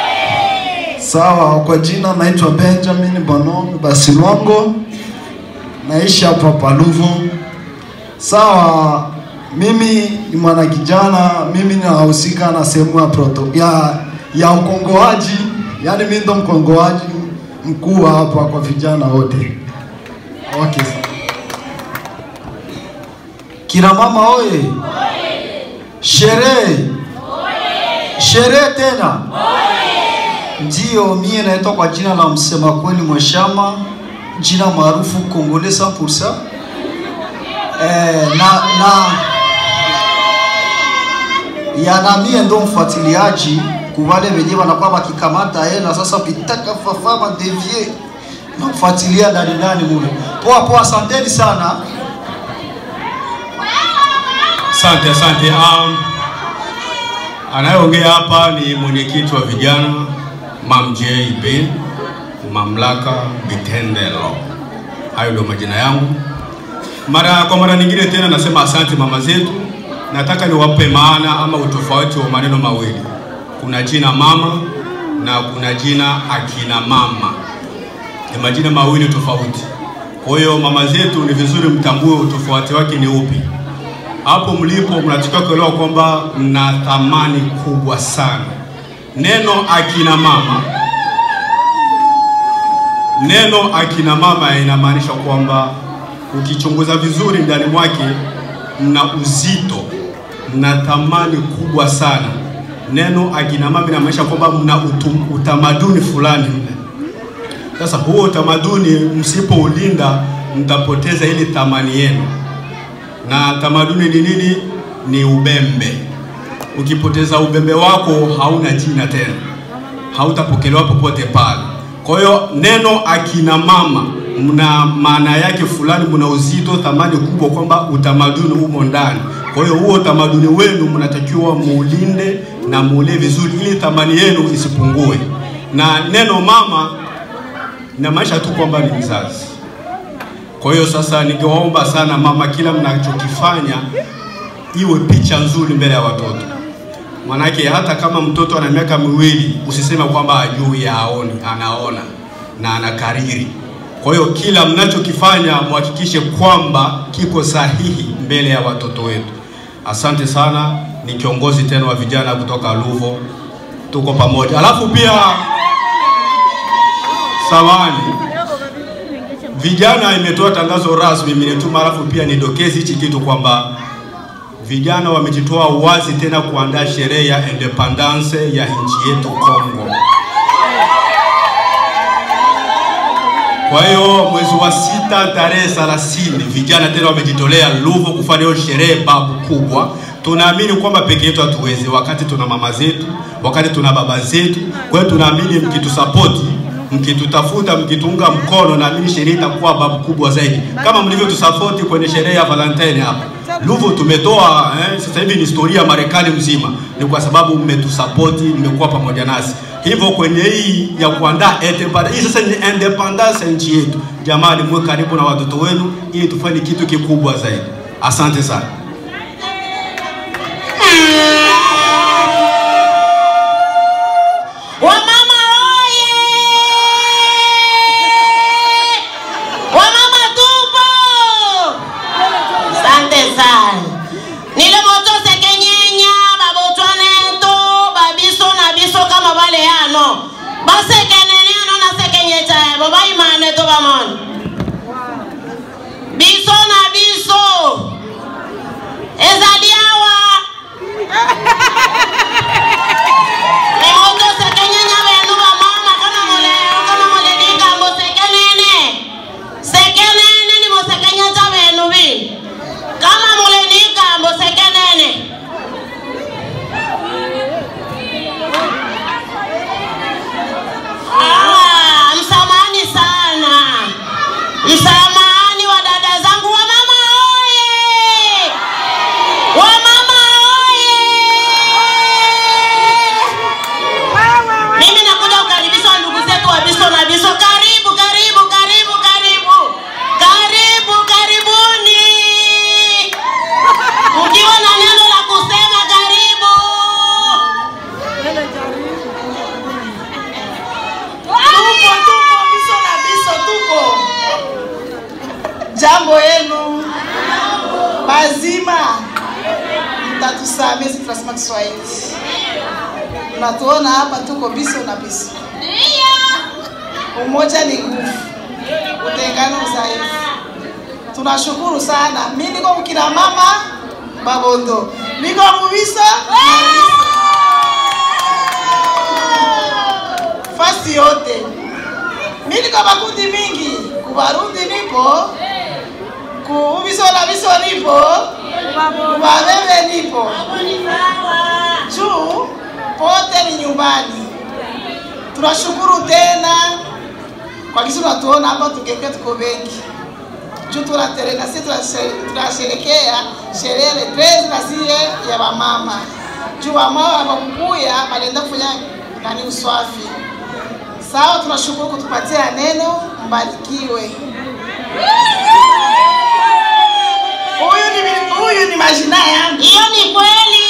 Sawa, kwa jina naitwa Benjamin Bonomi Basilongo. Naishi hapa Paluvo. Sawa, mimi ni mwana kijana, mimi ninahusika na sehemu ya proto ya ya ukongoaji, yani mimi ndo mkongoaji mkuu hapa kwa vijana wote. Okay. Kina mama oye. Sherehe. Sherehe tena. Ndio, mie naitwa kwa jina la Msema Kweli Mweshama, jina maarufu Congolais cent pour cent. Eh, na na ya na mie ndo mfuatiliaji kuwale wenye wanakuwa wakikamata hela sasa pitaka fafama devie na kufuatilia ndani ndani mule. Poa poa, asanteni sana. Asante, asante. Um, anayeongea hapa ni mwenyekiti wa vijana Mam J Ben Mamlaka Bitendelo. Hayo ndio majina yangu. Mara kwa mara nyingine tena nasema asante mama zetu. Nataka niwape maana ama utofauti wa maneno mawili. Kuna jina mama na kuna jina akina mama. Ni majina mawili tofauti. Kwa hiyo mama zetu ni vizuri mtambue utofauti wake ni upi. Hapo mlipo mnatakiwa kuelewa kwamba mna thamani kubwa sana. Neno akina mama, neno akina mama inamaanisha kwamba ukichunguza vizuri ndani mwake mna uzito, mna thamani kubwa sana. Neno akina mama inamaanisha kwamba mna utamaduni fulani. Sasa huo utamaduni msipoulinda mtapoteza ile thamani yenu. Na tamaduni ni nini? Ni ubembe. Ukipoteza ubembe wako hauna jina tena, hautapokelewa popote pale. Kwa hiyo neno akina mama mna maana yake fulani, mna uzito, thamani kubwa kwamba utamaduni umo ndani. Kwa hiyo huo utamaduni wenu mnatakiwa muulinde na muule vizuri ili thamani yenu isipungue. Na neno mama na maisha tu kwamba ni mzazi. Kwa hiyo sasa ningewaomba sana mama, kila mnachokifanya iwe picha nzuri mbele ya watoto. Manake hata kama mtoto ana miaka miwili usiseme kwamba ajui, haoni, anaona na anakariri. Kwa hiyo kila mnachokifanya muhakikishe kwamba kiko sahihi mbele ya watoto wetu. Asante sana, ni kiongozi tena wa vijana kutoka Luvo. Tuko pamoja. Alafu pia Sawani vijana imetoa tangazo rasmi imenituma, alafu pia nidokezi hichi kitu kwamba vijana wamejitoa wazi tena kuandaa sherehe ya independence ya nchi yetu Kongo. Kwa hiyo mwezi wa sita tarehe thelathini vijana tena wamejitolea Luvo kufanya hiyo sherehe babu kubwa. Tunaamini kwamba peke yetu hatuwezi, wakati tuna mama zetu, wakati tuna baba zetu. Kwa hiyo tunaamini mkitusapoti, mkitutafuta, mkitunga mkono, naamini sherehe itakuwa babu kubwa zaidi. Kama mlivyotusapoti kwenye sherehe ya Valentine hapa Luvo tumetoa eh, sasa hivi ni historia Marekani mzima. Ni kwa sababu mmetusapoti, mmekuwa pamoja nasi. Hivyo kwenye hii ya kuandaa independence, hii sasa ni independence nchi yetu. Jamani, mwe karibu na watoto wenu ili tufanye kitu kikubwa zaidi. Asante sana. Wamama oye! Wamama tupo! Asante sana. Nile moto sekenyenya, babotwane to, babiso na biso kama wale ano. Solomon. Biso na biso. Ezaliawa. Emoto sekenya na benu ba mama kana mole kana mole dika mo sekenene. Sekenene ni mo sekenya za benu bi. Kama mole dika mo sekenene. Ah, msamani sana. Msamani wa dada zangu wa mama oye. Wa mama oye. Mimi nakuja kukaribisha ndugu zetu wa Biso na Biso. Karibu, karibu, karibu, karibu. Karibu, karibuni. Ukiwa na neno la kusema karibu. Tuko, tuko, Biso na Biso, tuko. Jambo yenu. Mazima. Mtatusamee, si tunasema Kiswahili. Unatuona hapa tuko Biso na Biso. Umoja ni nguvu. Utengano udhaifu. Tunashukuru sana. Mimi niko mkina mama Babondo. Niko Biso. Fasi yote. Mimi niko makundi mingi. Kubarundi nipo. Ku Biso na Biso nipo. Kubabebe nipo. Juu pote ni nyumbani. Tunashukuru tena kwa kisi tunatuona hapa tukeke tuko wengi. Juu tunaterena sisi tunasherekea sherehe le treize na sie ya mama. Juu mama wakukuya balenda kufanya nani uswafi. Sawa, tunashukuru kutupatia neno, mbarikiwe. Huyu ni huyu ni majina yangu. Hiyo ni kweli.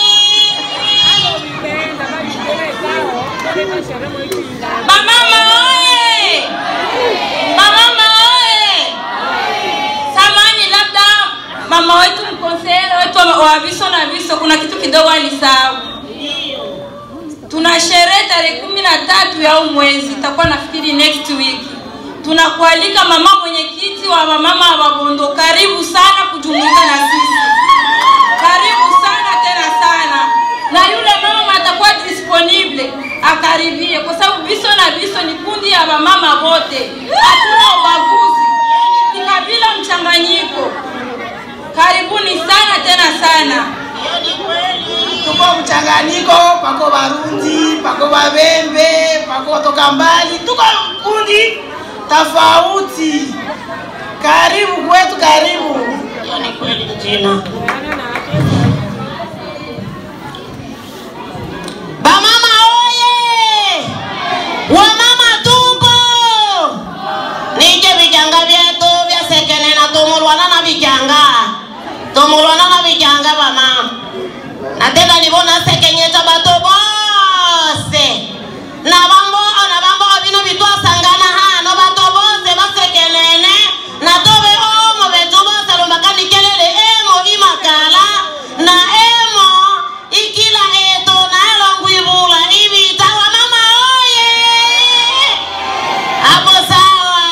Mama oye. Mama oye. Samani labda mama wetu mkonsero wetu wa Biso na Biso kuna kitu kidogo alisahau. Tuna sherehe tarehe kumi na tatu ya mwezi, itakuwa nafikiri next week. Tunakualika mama mwenyekiti wa mama wa Babondo, karibu sana kujumuika na sisi. Karibu sana tena sana. Na yule mama atakuwa disponible akaribie kwa sababu Biso na Biso ni kundi ya mama wote. Hatuna ubaguzi. Ni kabila mchanganyiko. Karibuni sana tena sana. Tuko mchanganyiko, pako Barundi, pako Babembe, pako toka mbali, tuko kundi tofauti. Karibu kwetu, karibu. Hiyo ni kweli jina. Bamama oye! Wa mama tuko! Nije vijanga vyetu vya sekene na tumulwana na vijanga. Tumulwana na vijanga bamama. Na tena nibona sekenyeta bato bose. Na bambo ona bambo abino bitwa sangana hano bato bose basekenene. Na tobe omo betu bose lombakani kelele emo imakala. Na emo ikila eto na elongu ibula ibita wa mama oye. Hapo sawa.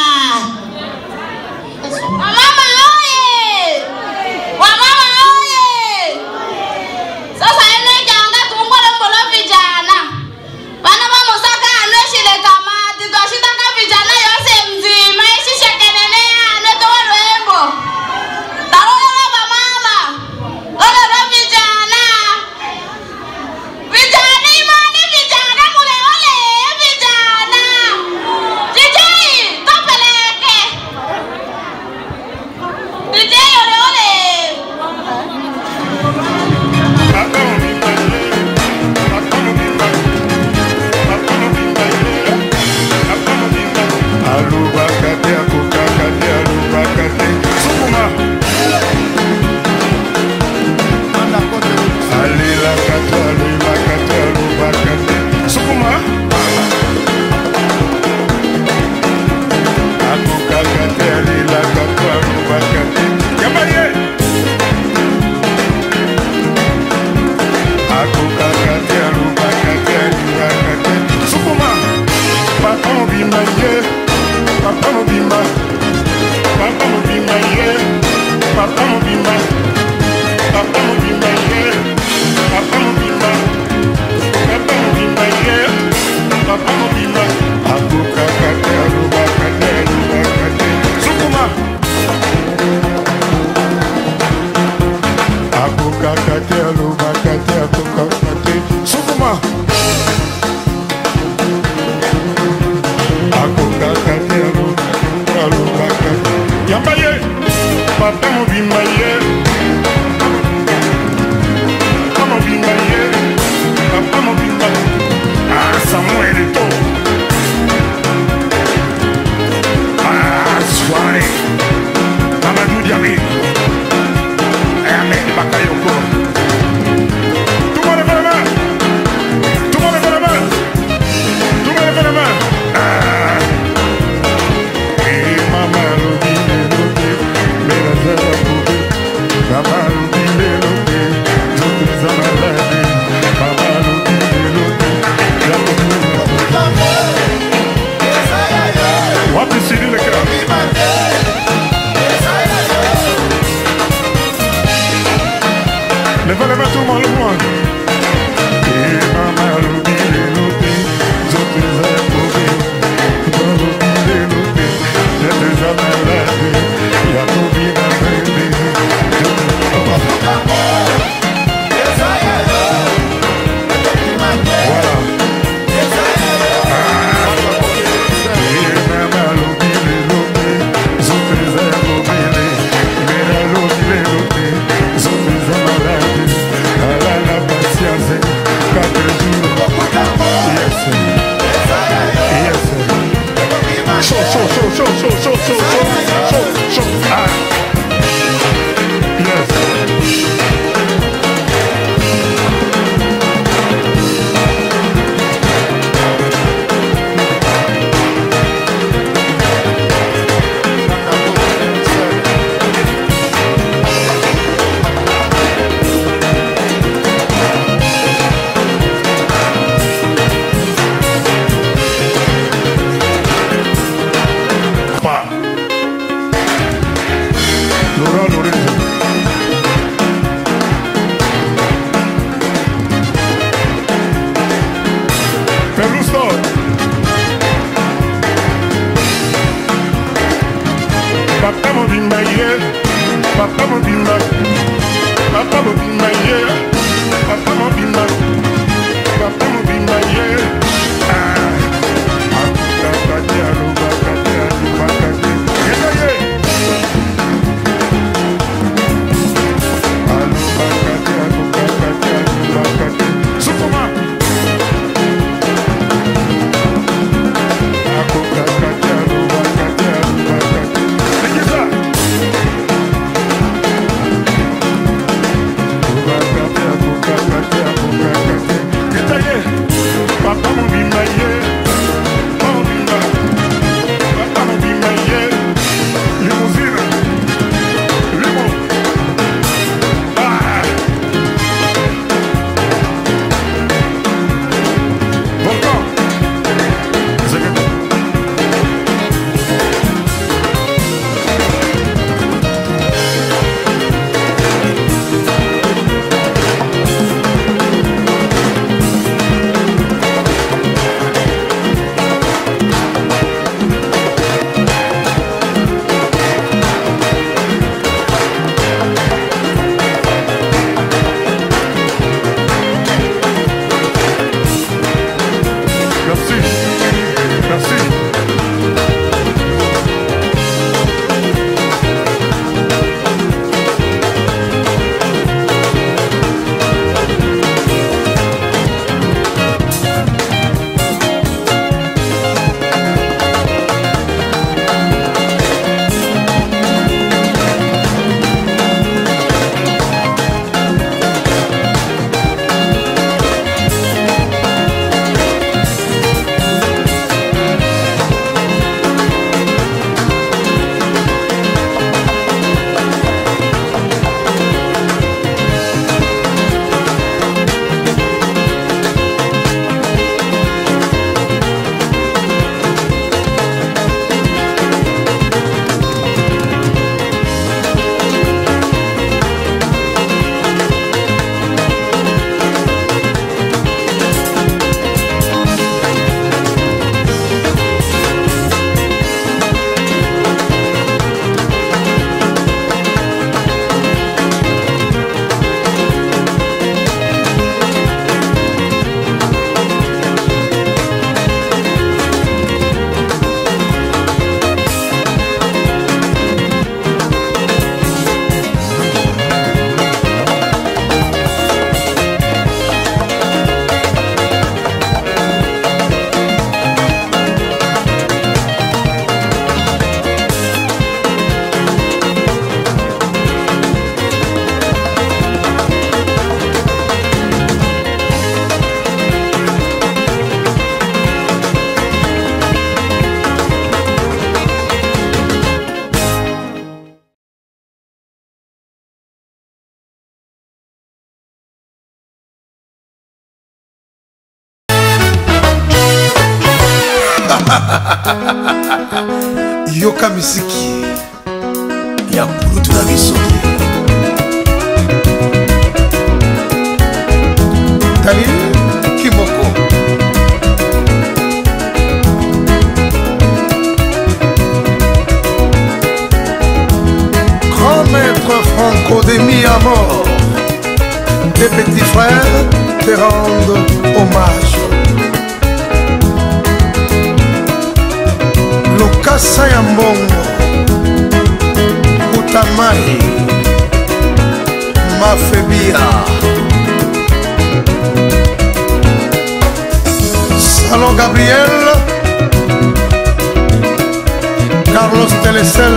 Wa mama oye. Wa mama oye. Sasa ene janga tumbole mbolo vijana. Bana mama saka aneshile kamati twashita ka vijana yose mzima ishi shekenene aneto wembo. Tarola ba mama. Ole ba vijana. Vijana imani vijana mule ole vijana. Jiji topeleke. Jiji ole ole. Alubakate, akukakate, alubakate. Sukuma. Alilakate, alilakate, alubakate. Sukuma. Akukakate, alilakate, alubakate. Yabaye. Akukakate, alubakate, alubakate. Sukuma. Papa, on vit ma gueule. Papa, yoka misiki ya kulutu na biso frères te rendent hommage. Lokasa ya mbongo Utamai Mafebia Salon Gabriel Carlos Telecel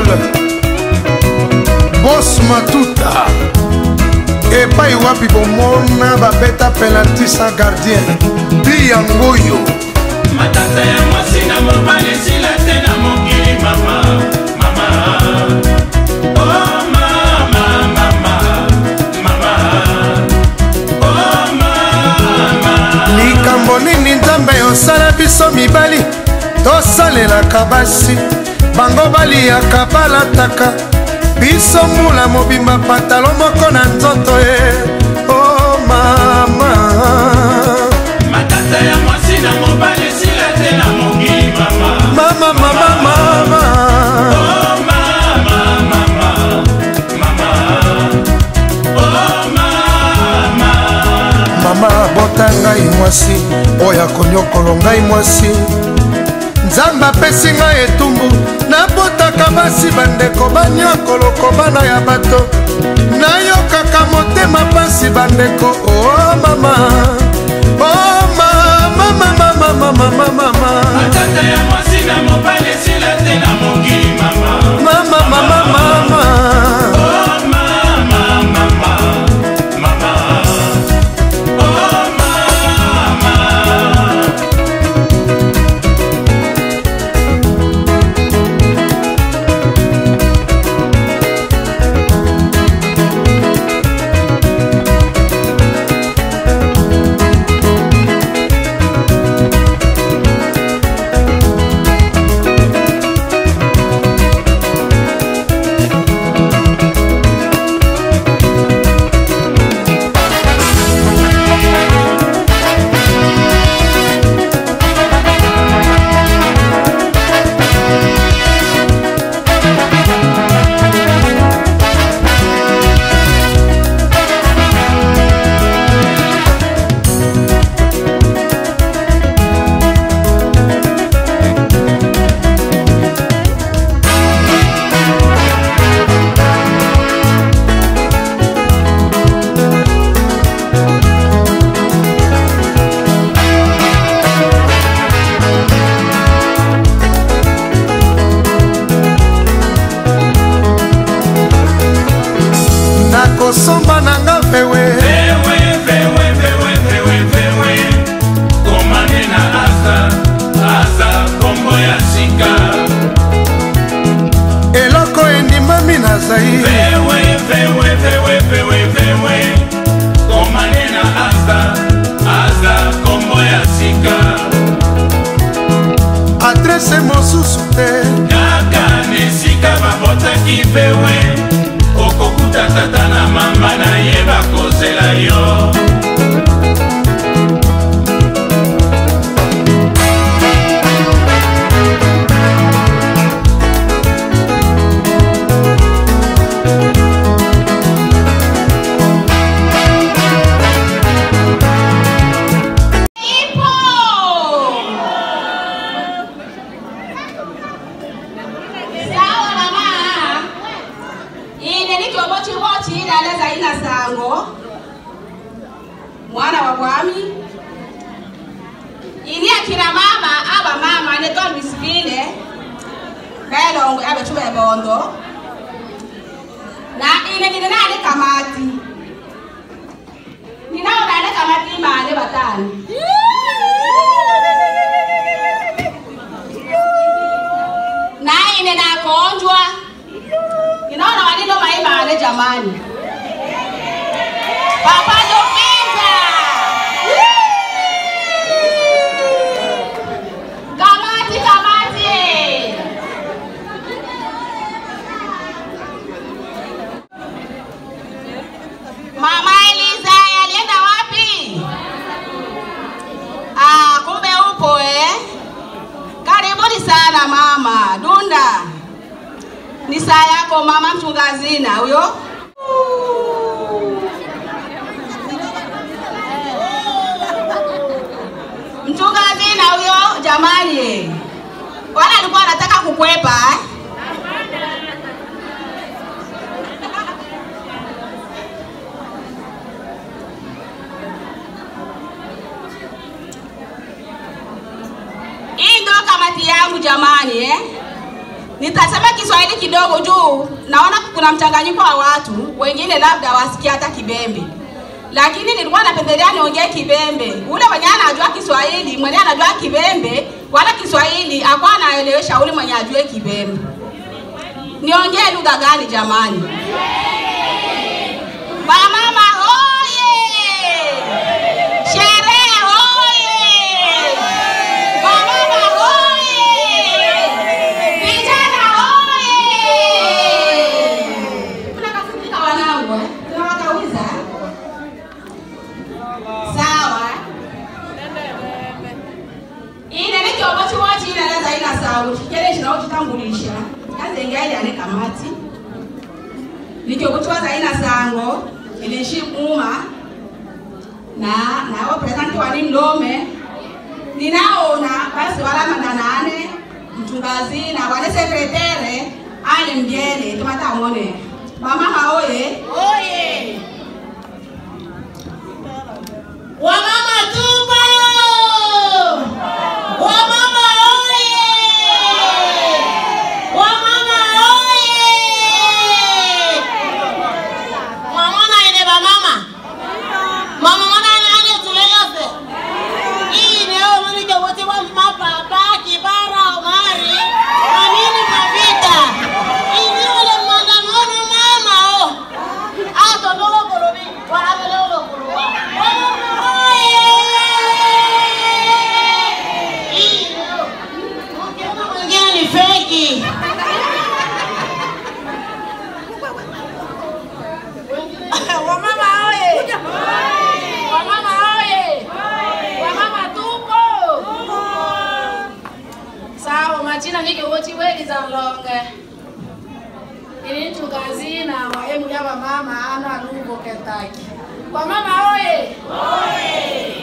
Boss Matuta Epai wapi bomona babeta penalty sa gardien Biangoyo Matata ya mwasi na mobali sila tena mokili mama mama oh mama mama mama oh mama likambo nini nzambe osala biso mibali tosalelaka basi bango baliyaka balataka biso mbula mobimba patalo moko na nzoto ye oh mama matata ya mwasi na mobali sila tena mokili mama mama mama mama oh mama mama mama oh mama mama bota ngai mwasi oyo akonyokolo ngai mwasi nzambe apesi ngai etumbu nabotaka basi bandeko banyokoloko bana ya bato nayokaka motema pasi bandeko oh mama oh mama mama mama mama mama matata ya mwasi na mobali sila tena mokili mama mama mama mama oh mama mama mama oh mama nakosomba nanga vewe vewe vewe vewe vewe vewe komane na asa asa kombo ya sika eloko endimami na zai vewe vewe vewe vewe vewe komane na asa asa kombo ya sika adrese mosusu te kaka nesika babotaki vewe okokuta tata na mama na ye bakozela yo mwana wa mwami ili akina mama aba mama ne don bisbile kaelo abe chube bondo na ile ni nani kamati ni nao nani kamati mane batani na ile na konjwa inaona walilo maimane jamani Papa Dopinga! Kamati, kamati! Mama Eliza, alienda wapi? Ah, kumbe upo eh? Karibuni sana mama. Dunda. Ni saa yako mama mchungazina huyo? jamani. Wala alikuwa anataka kukwepa eh? Hii ndio kamati yangu jamani eh? Nitasema Kiswahili kidogo juu naona kuna mchanganyiko wa watu, wengine labda wasikia hata Kibembe. Lakini nilikuwa napendelea niongee Kibembe. Ule mwenye anajua Kiswahili, mwenye anajua Kibembe, wala Kiswahili akwa anaelewesha ule mwenye ajue Kibembe. Niongee lugha gani jamani? Mama hoye! Sherehe hoye! Mama hoye! Vijana hoye! Kuna kasindika wanangu eh? Tunawakauliza sawa. Ine ni kiongozi wote ina laza ina sauti. Kile shina ukitambulisha. Kaze ngai ane kamati. Ni kiongozi wa ina sango. Ilishi uma. Na na wa president wa Ndome. Ninaona basi wala mandanane mchungazi na wale sekretare ale mgeni tumatamone. Mama haoye. Oye. Wamama tupo! Wamama oye! Wamama oye! Mama ine ba mama. Mama mwana ane tuleyose. Hii leo mimi ndio wote wa mapapa Kibara Omari. Amini mavita. Hii ndio maandamano mama oh. Ato ndogo korobi. Wala leo korowa. Ni feki. Wamama oye. Wamama oye. Wamama tupo. Sawa majina nige wote weli za longe. Ili tukazina wa emu ya mama ana lugo Kentucky. Wamama oye. Oye.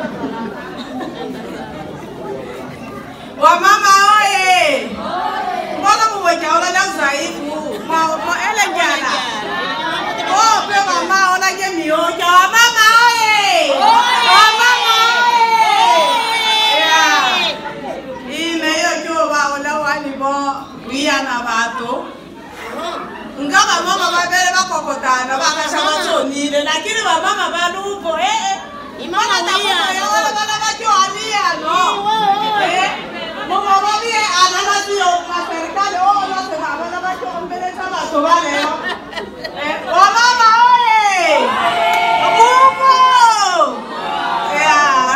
Wamama oye! Mbona muweka ola na zaifu? Ma ma ele jana. Oh, pe mama ola je mioja. Wamama oye! Wamama oye! Yeah. Ine yo jo ba ola wani bo wiya na bato. Ngaba mama babele bakokotana bakashaba chonile lakini mama baluko eh. Imana wiya wala bala bachoania no. Eh. Mama wabi anana sio maserikali oh no se baba na bacho mbele sana so wale eh wamama oye Mungu yeah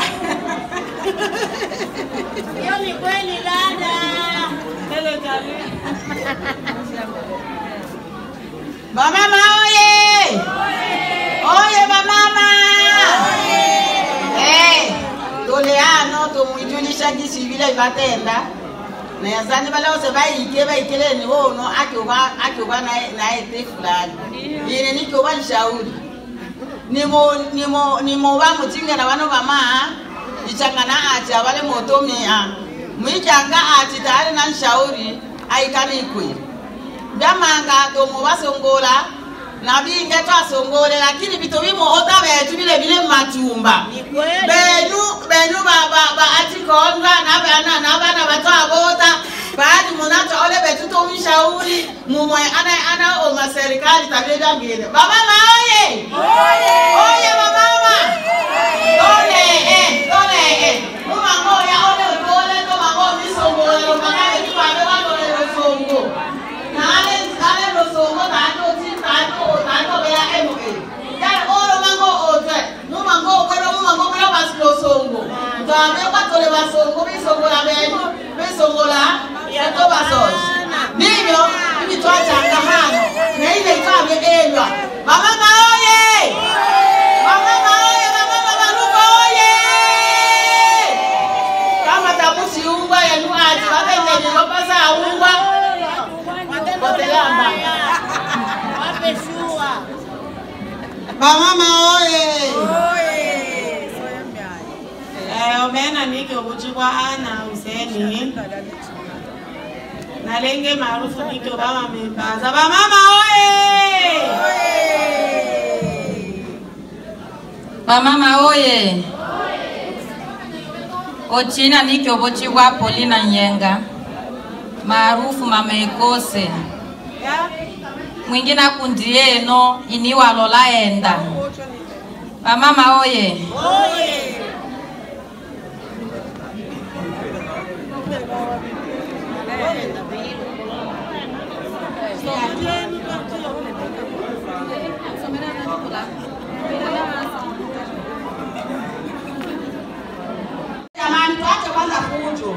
hiyo ni kweli dada hele jali mama oye oye mama eh toleano to muijulisha gisivile ibatenda na yazani bala ose baike baikele ni wono akyoba akyoba na na ete fulani yene niko banishauri nimo nimo nimo ba mutinga na bano mama ichangana acha wale motomia mwijanga ati tayari na nshauri aikani ikwe damanga to mubasongola na binge twasongole lakini bito bimo ota betu bile bile matumba benu benu baba ba atikondwa na bana na bana batwabota baadi munato ole betu to mishauri mumwe ana ana o maserikali tabeda ngene baba maoye oye oye baba mama ole eh ole eh mama ngoya ole ole to mama misongole lo mama betu babe bakole lo songo na ale ale lo songo tato tato tato bea emo e ya oro mango oje mu mango kwero mu mango kwero baslo songo ngabe kwatole basongo bisongo la benu bisongo la ya to basos ninyo bibi twachanga hano na ile ikabe elwa mama maoye mama maoye mama mama ruko oye kama tamusi ungwa ya nuati watende ni lopasa ungwa Botelamba. Wapeshua. Mama oye. Oye. Eh, omena Jina niki obuchikwa Ana Huseni. Na lenge maarufu niki obama membaza. Bamama oye! Bamama oye! Ochina niki obuchikwa Polina Nyenga. Maarufu Mama Ekose. Mwingine kundie no iniwa lola enda. Bamama oye! Oye! Jamani, tuache kwanza fujo.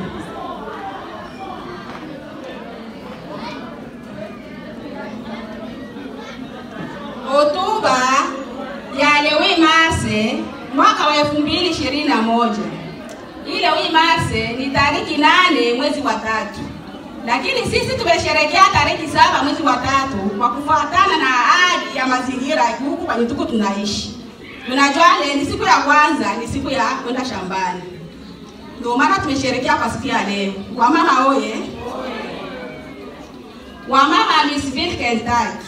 Hotuba ya Lewi Marse mwaka wa elfu mbili ishirini na moja. Ile Lewi Marse ni tariki nane mwezi wa tatu. Lakini sisi tumesherehekea tariki saba mwezi wa tatu kwa kufuatana na ahadi ya mazingira huku kwenye tuko tunaishi. Tunajua leo ni siku ya kwanza, ni siku ya kwenda shambani. Ndio maana tumesherehekea kwa siku ya leo. Wamama oye. Wamama Louisville, Kentucky.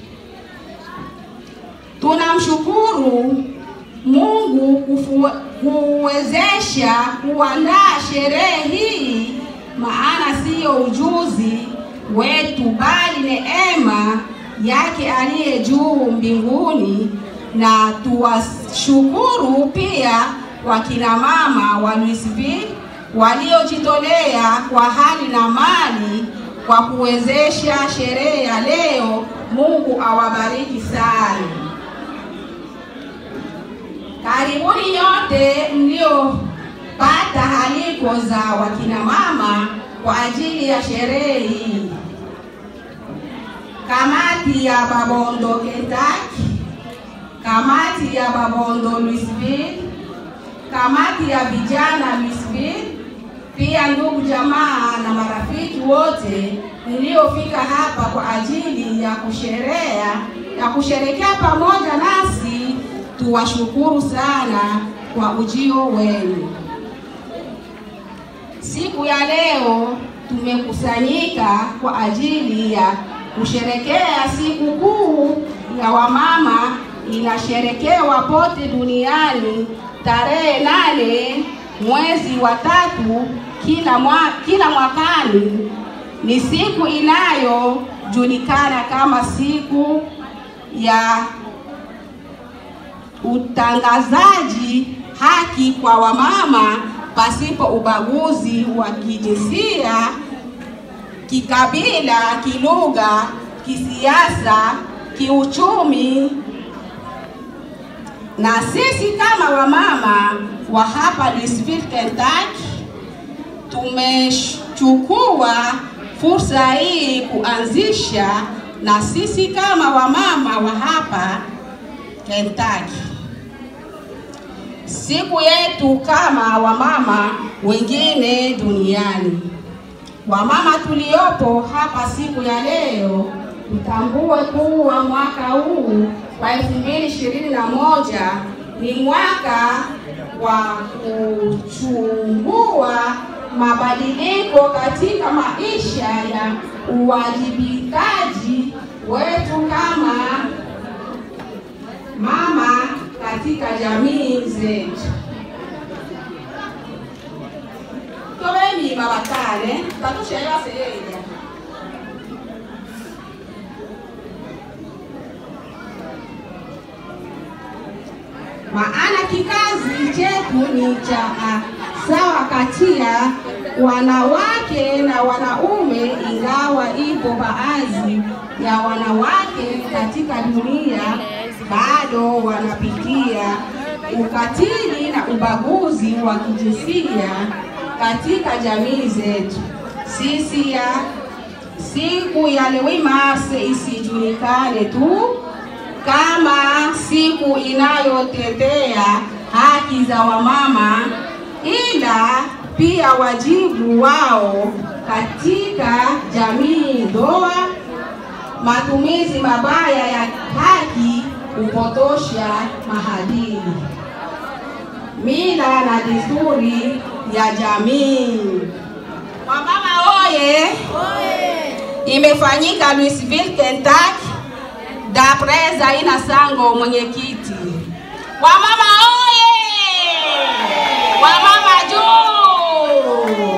Tunamshukuru Mungu kufu, kuwezesha kuandaa sherehe hii, maana siyo ujuzi wetu bali neema yake aliye juu mbinguni, na tuwashukuru pia wakina mama wa Louisville waliojitolea kwa hali na mali kwa kuwezesha sherehe ya leo. Mungu awabariki sana. Karibuni nyote mliopata haliko za wakina mama kwa ajili ya sherehe hii. Kamati ya Babondo Kentucky, kamati ya Babondo Louisville, kamati ya vijana Louisville, pia ndugu jamaa na marafiki wote mliofika hapa kwa ajili ya kusherehekea ya kusherehekea pamoja nasi, tuwashukuru sana kwa ujio wenu. Siku ya leo tumekusanyika kwa ajili ya kusherehekea siku kuu ya wamama, inasherekewa pote duniani tarehe nane mwezi wa tatu kila mwa, kila mwakani. Ni siku inayojulikana kama siku ya utangazaji haki kwa wamama pasipo ubaguzi wa kijinsia, kikabila, kilugha, kisiasa, kiuchumi. Na sisi kama wamama wa hapa Louisville, Kentucky, tumechukua fursa hii kuanzisha na sisi kama wamama wa hapa Kentucky siku yetu kama wamama wengine duniani. Wamama tuliopo hapa siku ya leo, tutambue kuwa mwaka huu wa elfu mbili ishirini na moja ni mwaka wa kuchungua mabadiliko katika maisha ya uwajibikaji wetu kama mama katika jamii zetu. Tobeni babakale, tatushewa seyeja. Maana kikazi chetu ni cha sawa kati ya wanawake na wanaume, ingawa ipo baadhi ya wanawake katika dunia bado wanapitia ukatili na ubaguzi wa kijinsia katika jamii zetu. Sisi ya siku ya Lewi Marse isijulikane tu kama siku inayotetea haki za wamama, ila pia wajibu wao katika jamii, ndoa, matumizi mabaya ya haki, kupotosha maadili, mila na desturi ya jamii. Wamama oye! Imefanyika Louisville, Kentucky, dapre Zaina Sango, mwenyekiti. Wamama oye! Wamama juu!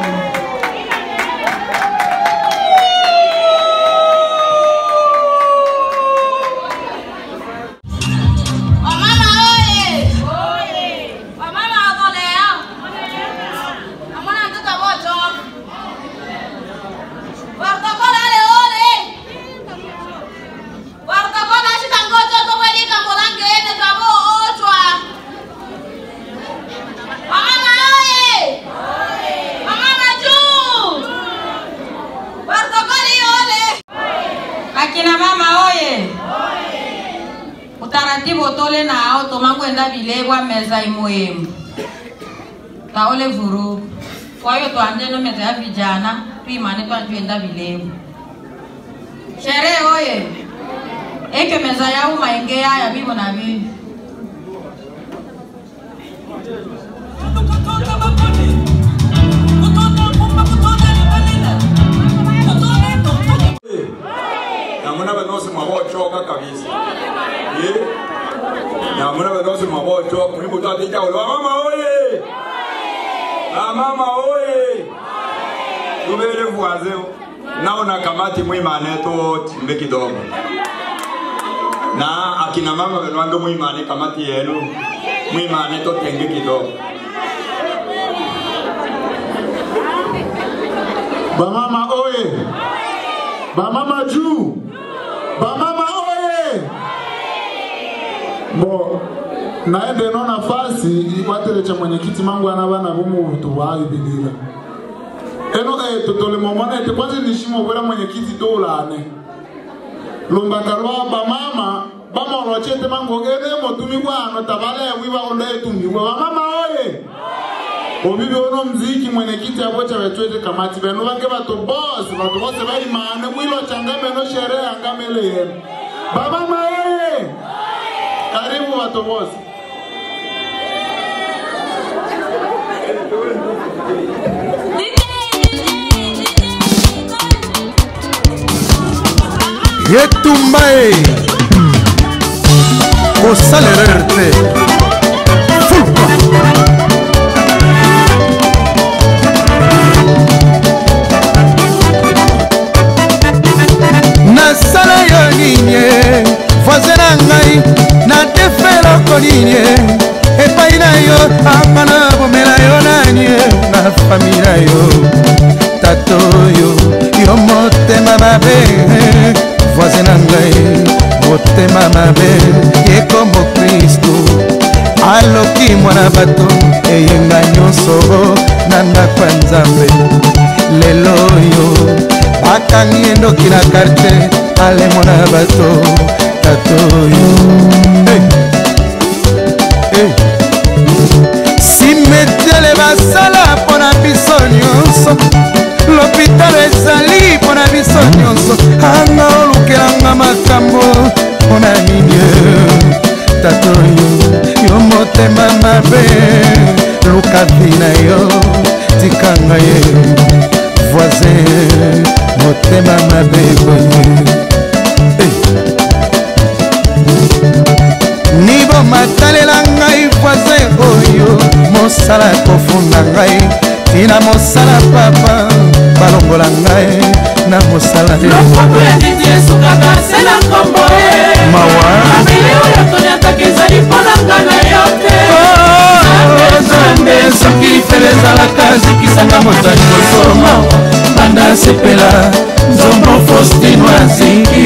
Akina mama oye! Utaratibu tole na auto mangu enda vilebwa meza imuhimu. Taole vuru. Kwa hiyo tuanze no meza ya vijana, tuimane tuanjue enda vilebwa. Sherehe oye! Eke meza ya uma ingea ya bibo na bibi. Namuna benosi mwabochoka kabisa. Eh? Namuna benosi mwabochoka. Mimi mtu atija wale mama oye. Ah mama oye. Tubele vuazeo. Naona kamati mwimane to timbe kidogo. Na akina mama belwando mwimane kamati yenu. Mwimane to tenge kidogo. Ba mama oye. Ba mama juu. Bamama oye! Bo, naende no nafasi ikwatele cha mwenyekiti mangu anabana bumu utuwayo bidila. Eno eh totole momone te kwanza nishimo kwela mwenyekiti dolane. Lumba kalwa bamama bama rochete mangu gene motumi bwana tabale wiwa onde tumiwa. Bamama oye! Obibi ono mziki mwenyekiti abocha wetwete kamati beno bange bato boss bato bose bali mane mwilo changame no sherehe angamele yenu. Baba maye! Karibu bato boss. Yetumbae Osalererte Fulpa Nasala yo ninye voisin na ngai na defelo kolinye epai na yo apana bomela yo nanye na famila yo tato yo yo motema mabe voisin na ngai motema mabe yekombo Kristo aloki mwana bato eyenga nyonso na ndako ya Nzambe lelo yo akangi endoki na karte alemo na bato tato yo hey. Hey. Simetele basala pona biso nyonso l'hôpital ezali pona biso nyonso anga olukelanga makambo pona nini tato yo yo motema mabe luka vina yo tikanga ye voisin motema mabe bonye nibo matalela ngai voisin oyo mosala kofunda ngai tina mosala papa balongola ngai na mosala lokoto ya nditi esukaka se na kombo e mawa mabele oyo toniataka ezali mpona nga na yo te Nzambe soki fele ezalaka zikisanga motani kosoma banda sepela nzombo Faustino aziki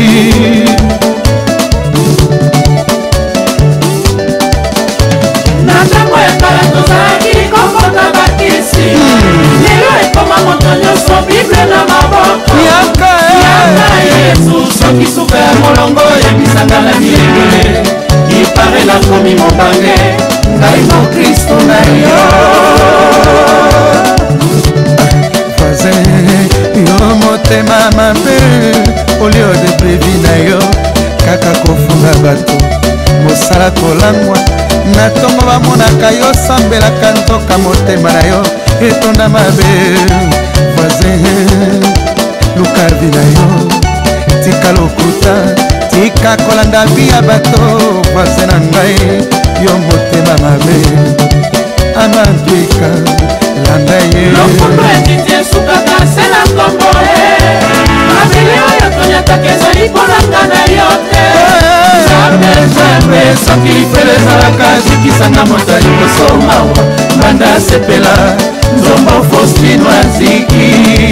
na ntango ya kala tozalaki kokota bakisi lelo ekoma moto nyonso bible na maboko yaka Yesu soki suka ya molongo yebisanga na bilengele ipare nakomi mobange ngai mo Kristo na yo yo motema mabe olio de previ na yo kaka kofunga bato mosala kolangwa na ntongo bamonaka yo osambelaka nzoka motema na yo etonda mabe. Voisin luka vi na yo, tika lokuta, tika kolanda vi ya bato. Voisin na ngai yo motema mabe, amantwika landa ye. lokundo etiti esukaka se na nkombo mabele oyo tonyataka ezali mponanga na yo te. Zambe zambe soki lifele ezalaka zikisanga moto ya liboso mawa banda sepela nzombo Faustino aziki.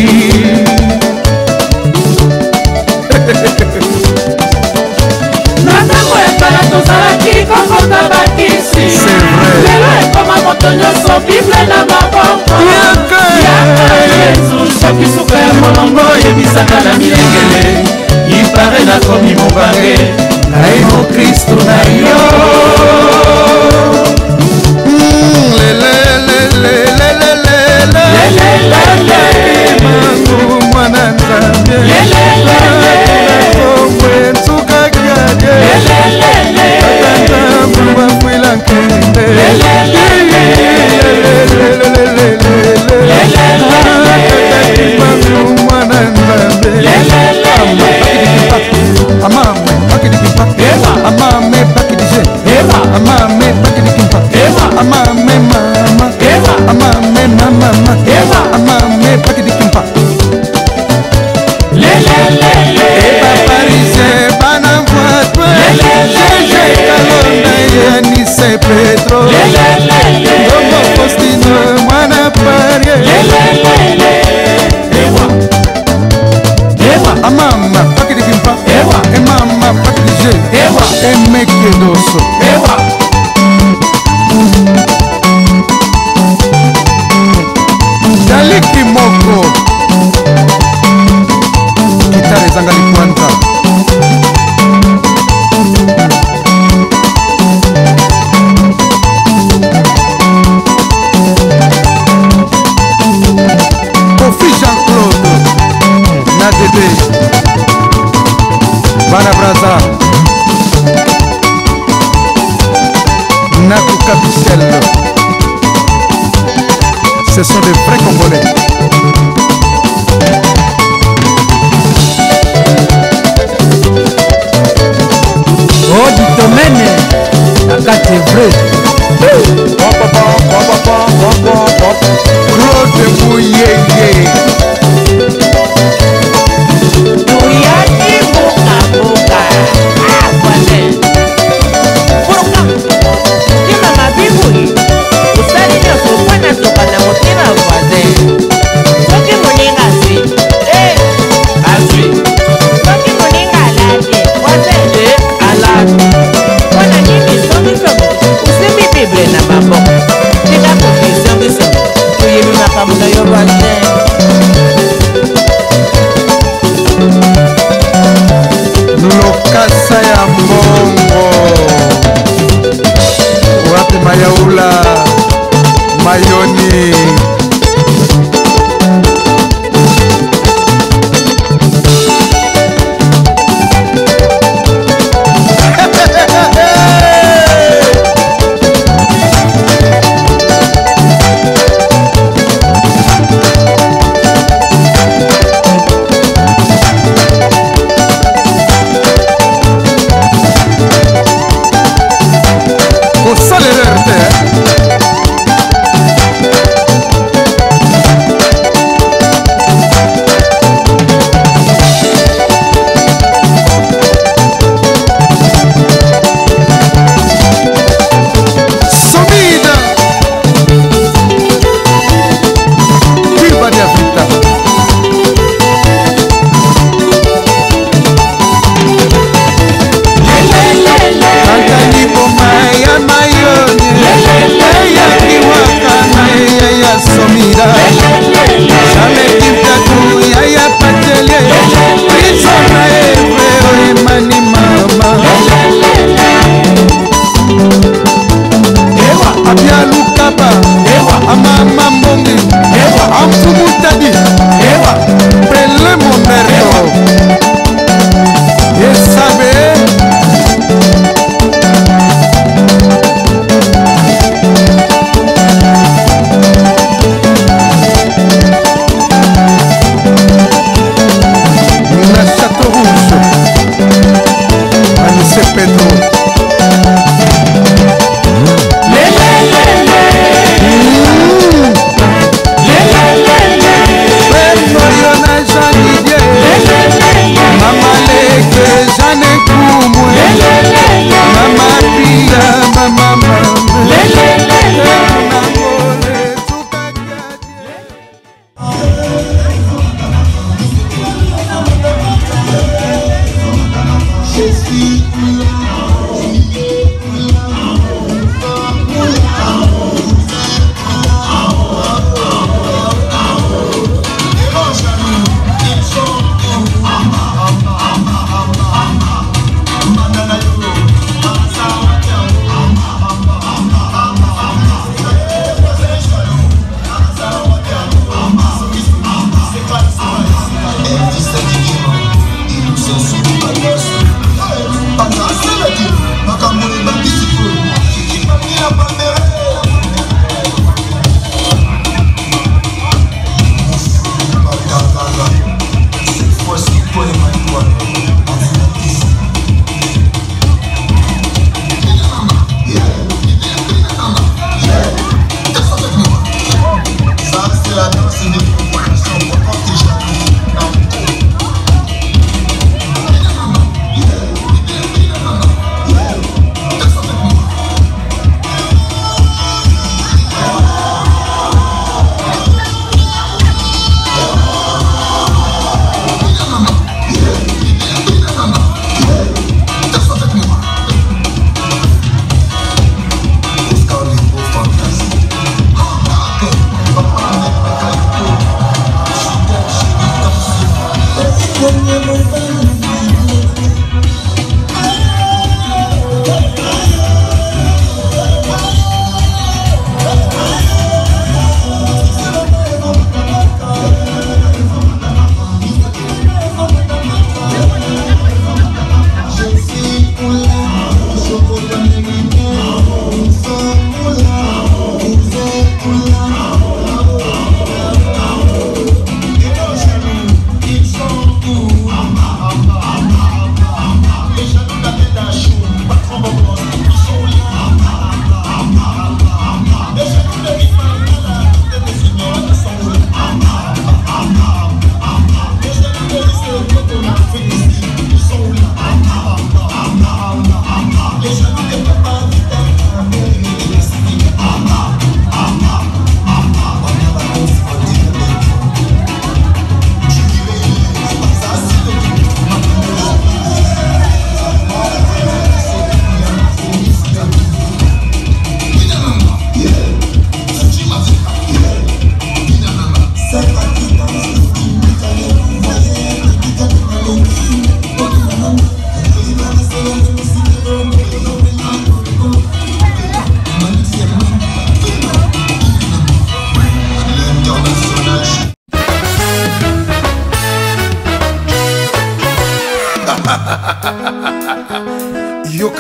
Na ntango ya kala tozalaki kokota bakisi, lelo ekoma moto nyonso bible na maboko yaka Yesu. Soki suka ya molongo yebisaka na milengele ipare nakomi mobange ngai mokristu na yo. Mangu mwana nzambe omwe ntuka kiaje atanzambu bakwila nkende mangu mwana nzambe amame bakidikimpa amame bakidije amame bakidikimpa amame mama amame mama amame bakidikimpa ebaparise bana voitwe jeje kalonda yanise Pedro ndombo Faustino mwana parie amama bakidikimpa emama bakidije emekedoso daliki moko gitare zanga likwanza Kofi Jean-Claude na Dede Bana Braza Nakuka Michel. Ce sont des vrais Congolais. Oh, du domaine, la carte est vraie. Claude Bouyeye. Bouyeye boka boka. Ah, voisin. Boka. Tima mabibui. Usali na sopa na sopa na motema voisin. Soki moninga sui. Eh, asui. Soki moninga alake. Voisin. Eh, alake. Wana nini songi songi. Usemi bible na maboko. Tika kofi songi songi. Tuyebi makamuno yo voisin. Lokasa ya mbongo wapi mayaula mayoni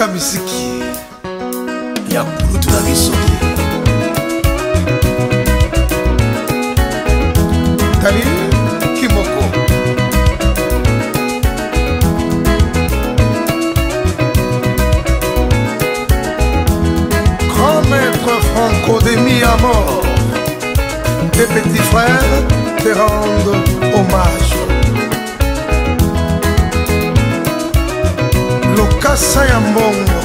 toyoka misiki ya kulutu na biso tali kimoko grand maître Franco de mi-à-mort. Tes petits frères te rendent hommage. Lokasa ya mbongo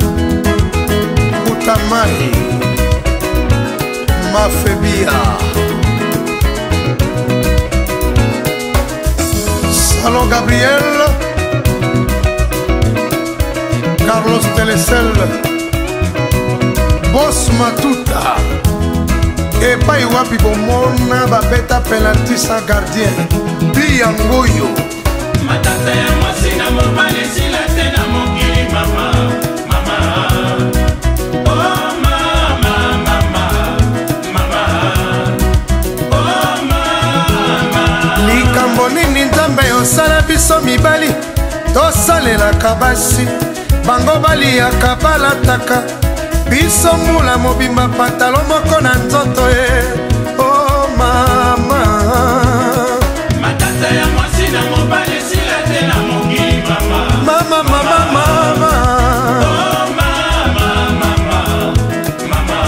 Utamai Mafebia Salon Gabriel Carlos Telecel Boss Matuta epai wapi bomona babeta penalty sans gardien biyangoyo matata ya mwasi na mobali esila te na mokili mama mama oh mama mama mama oh mama likambo nini nzambe osala biso mibali tosalelaka basi bango baliyaka balataka biso mula mobimba patalo moko na nzoto ye oh mama matata ya mwasi na mobali esila te na mokili mama mama mama mama oh mama mama mama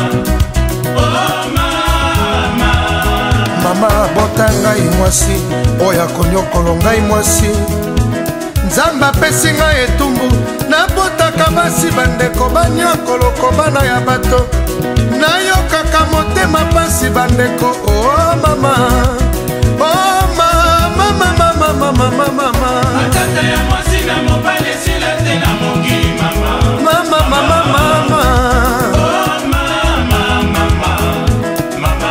oh mama mama bota ngai mwasi oyo akonyokolo ngai mwasi nzambe apesi ngai etumbu nabotaka basi bandeko banyokoloko bana ya bato nayokaka motema pasi bandeko oh mama oh mama mama mama mama mama matata ya mwasi na mobali esila te na mokili mama mama mama mama oh mama mama mama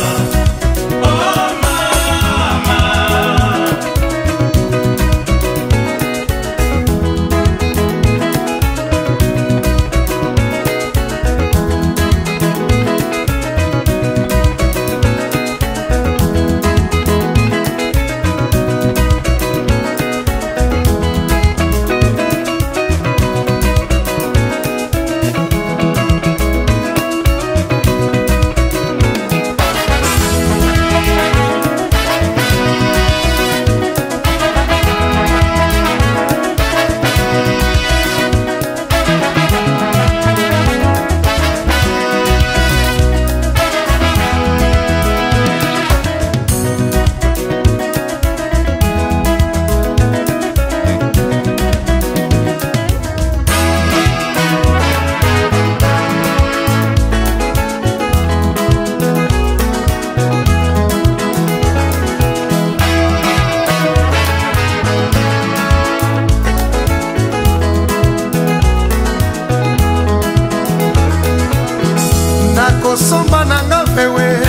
oh mama nakosomba nanga mpewe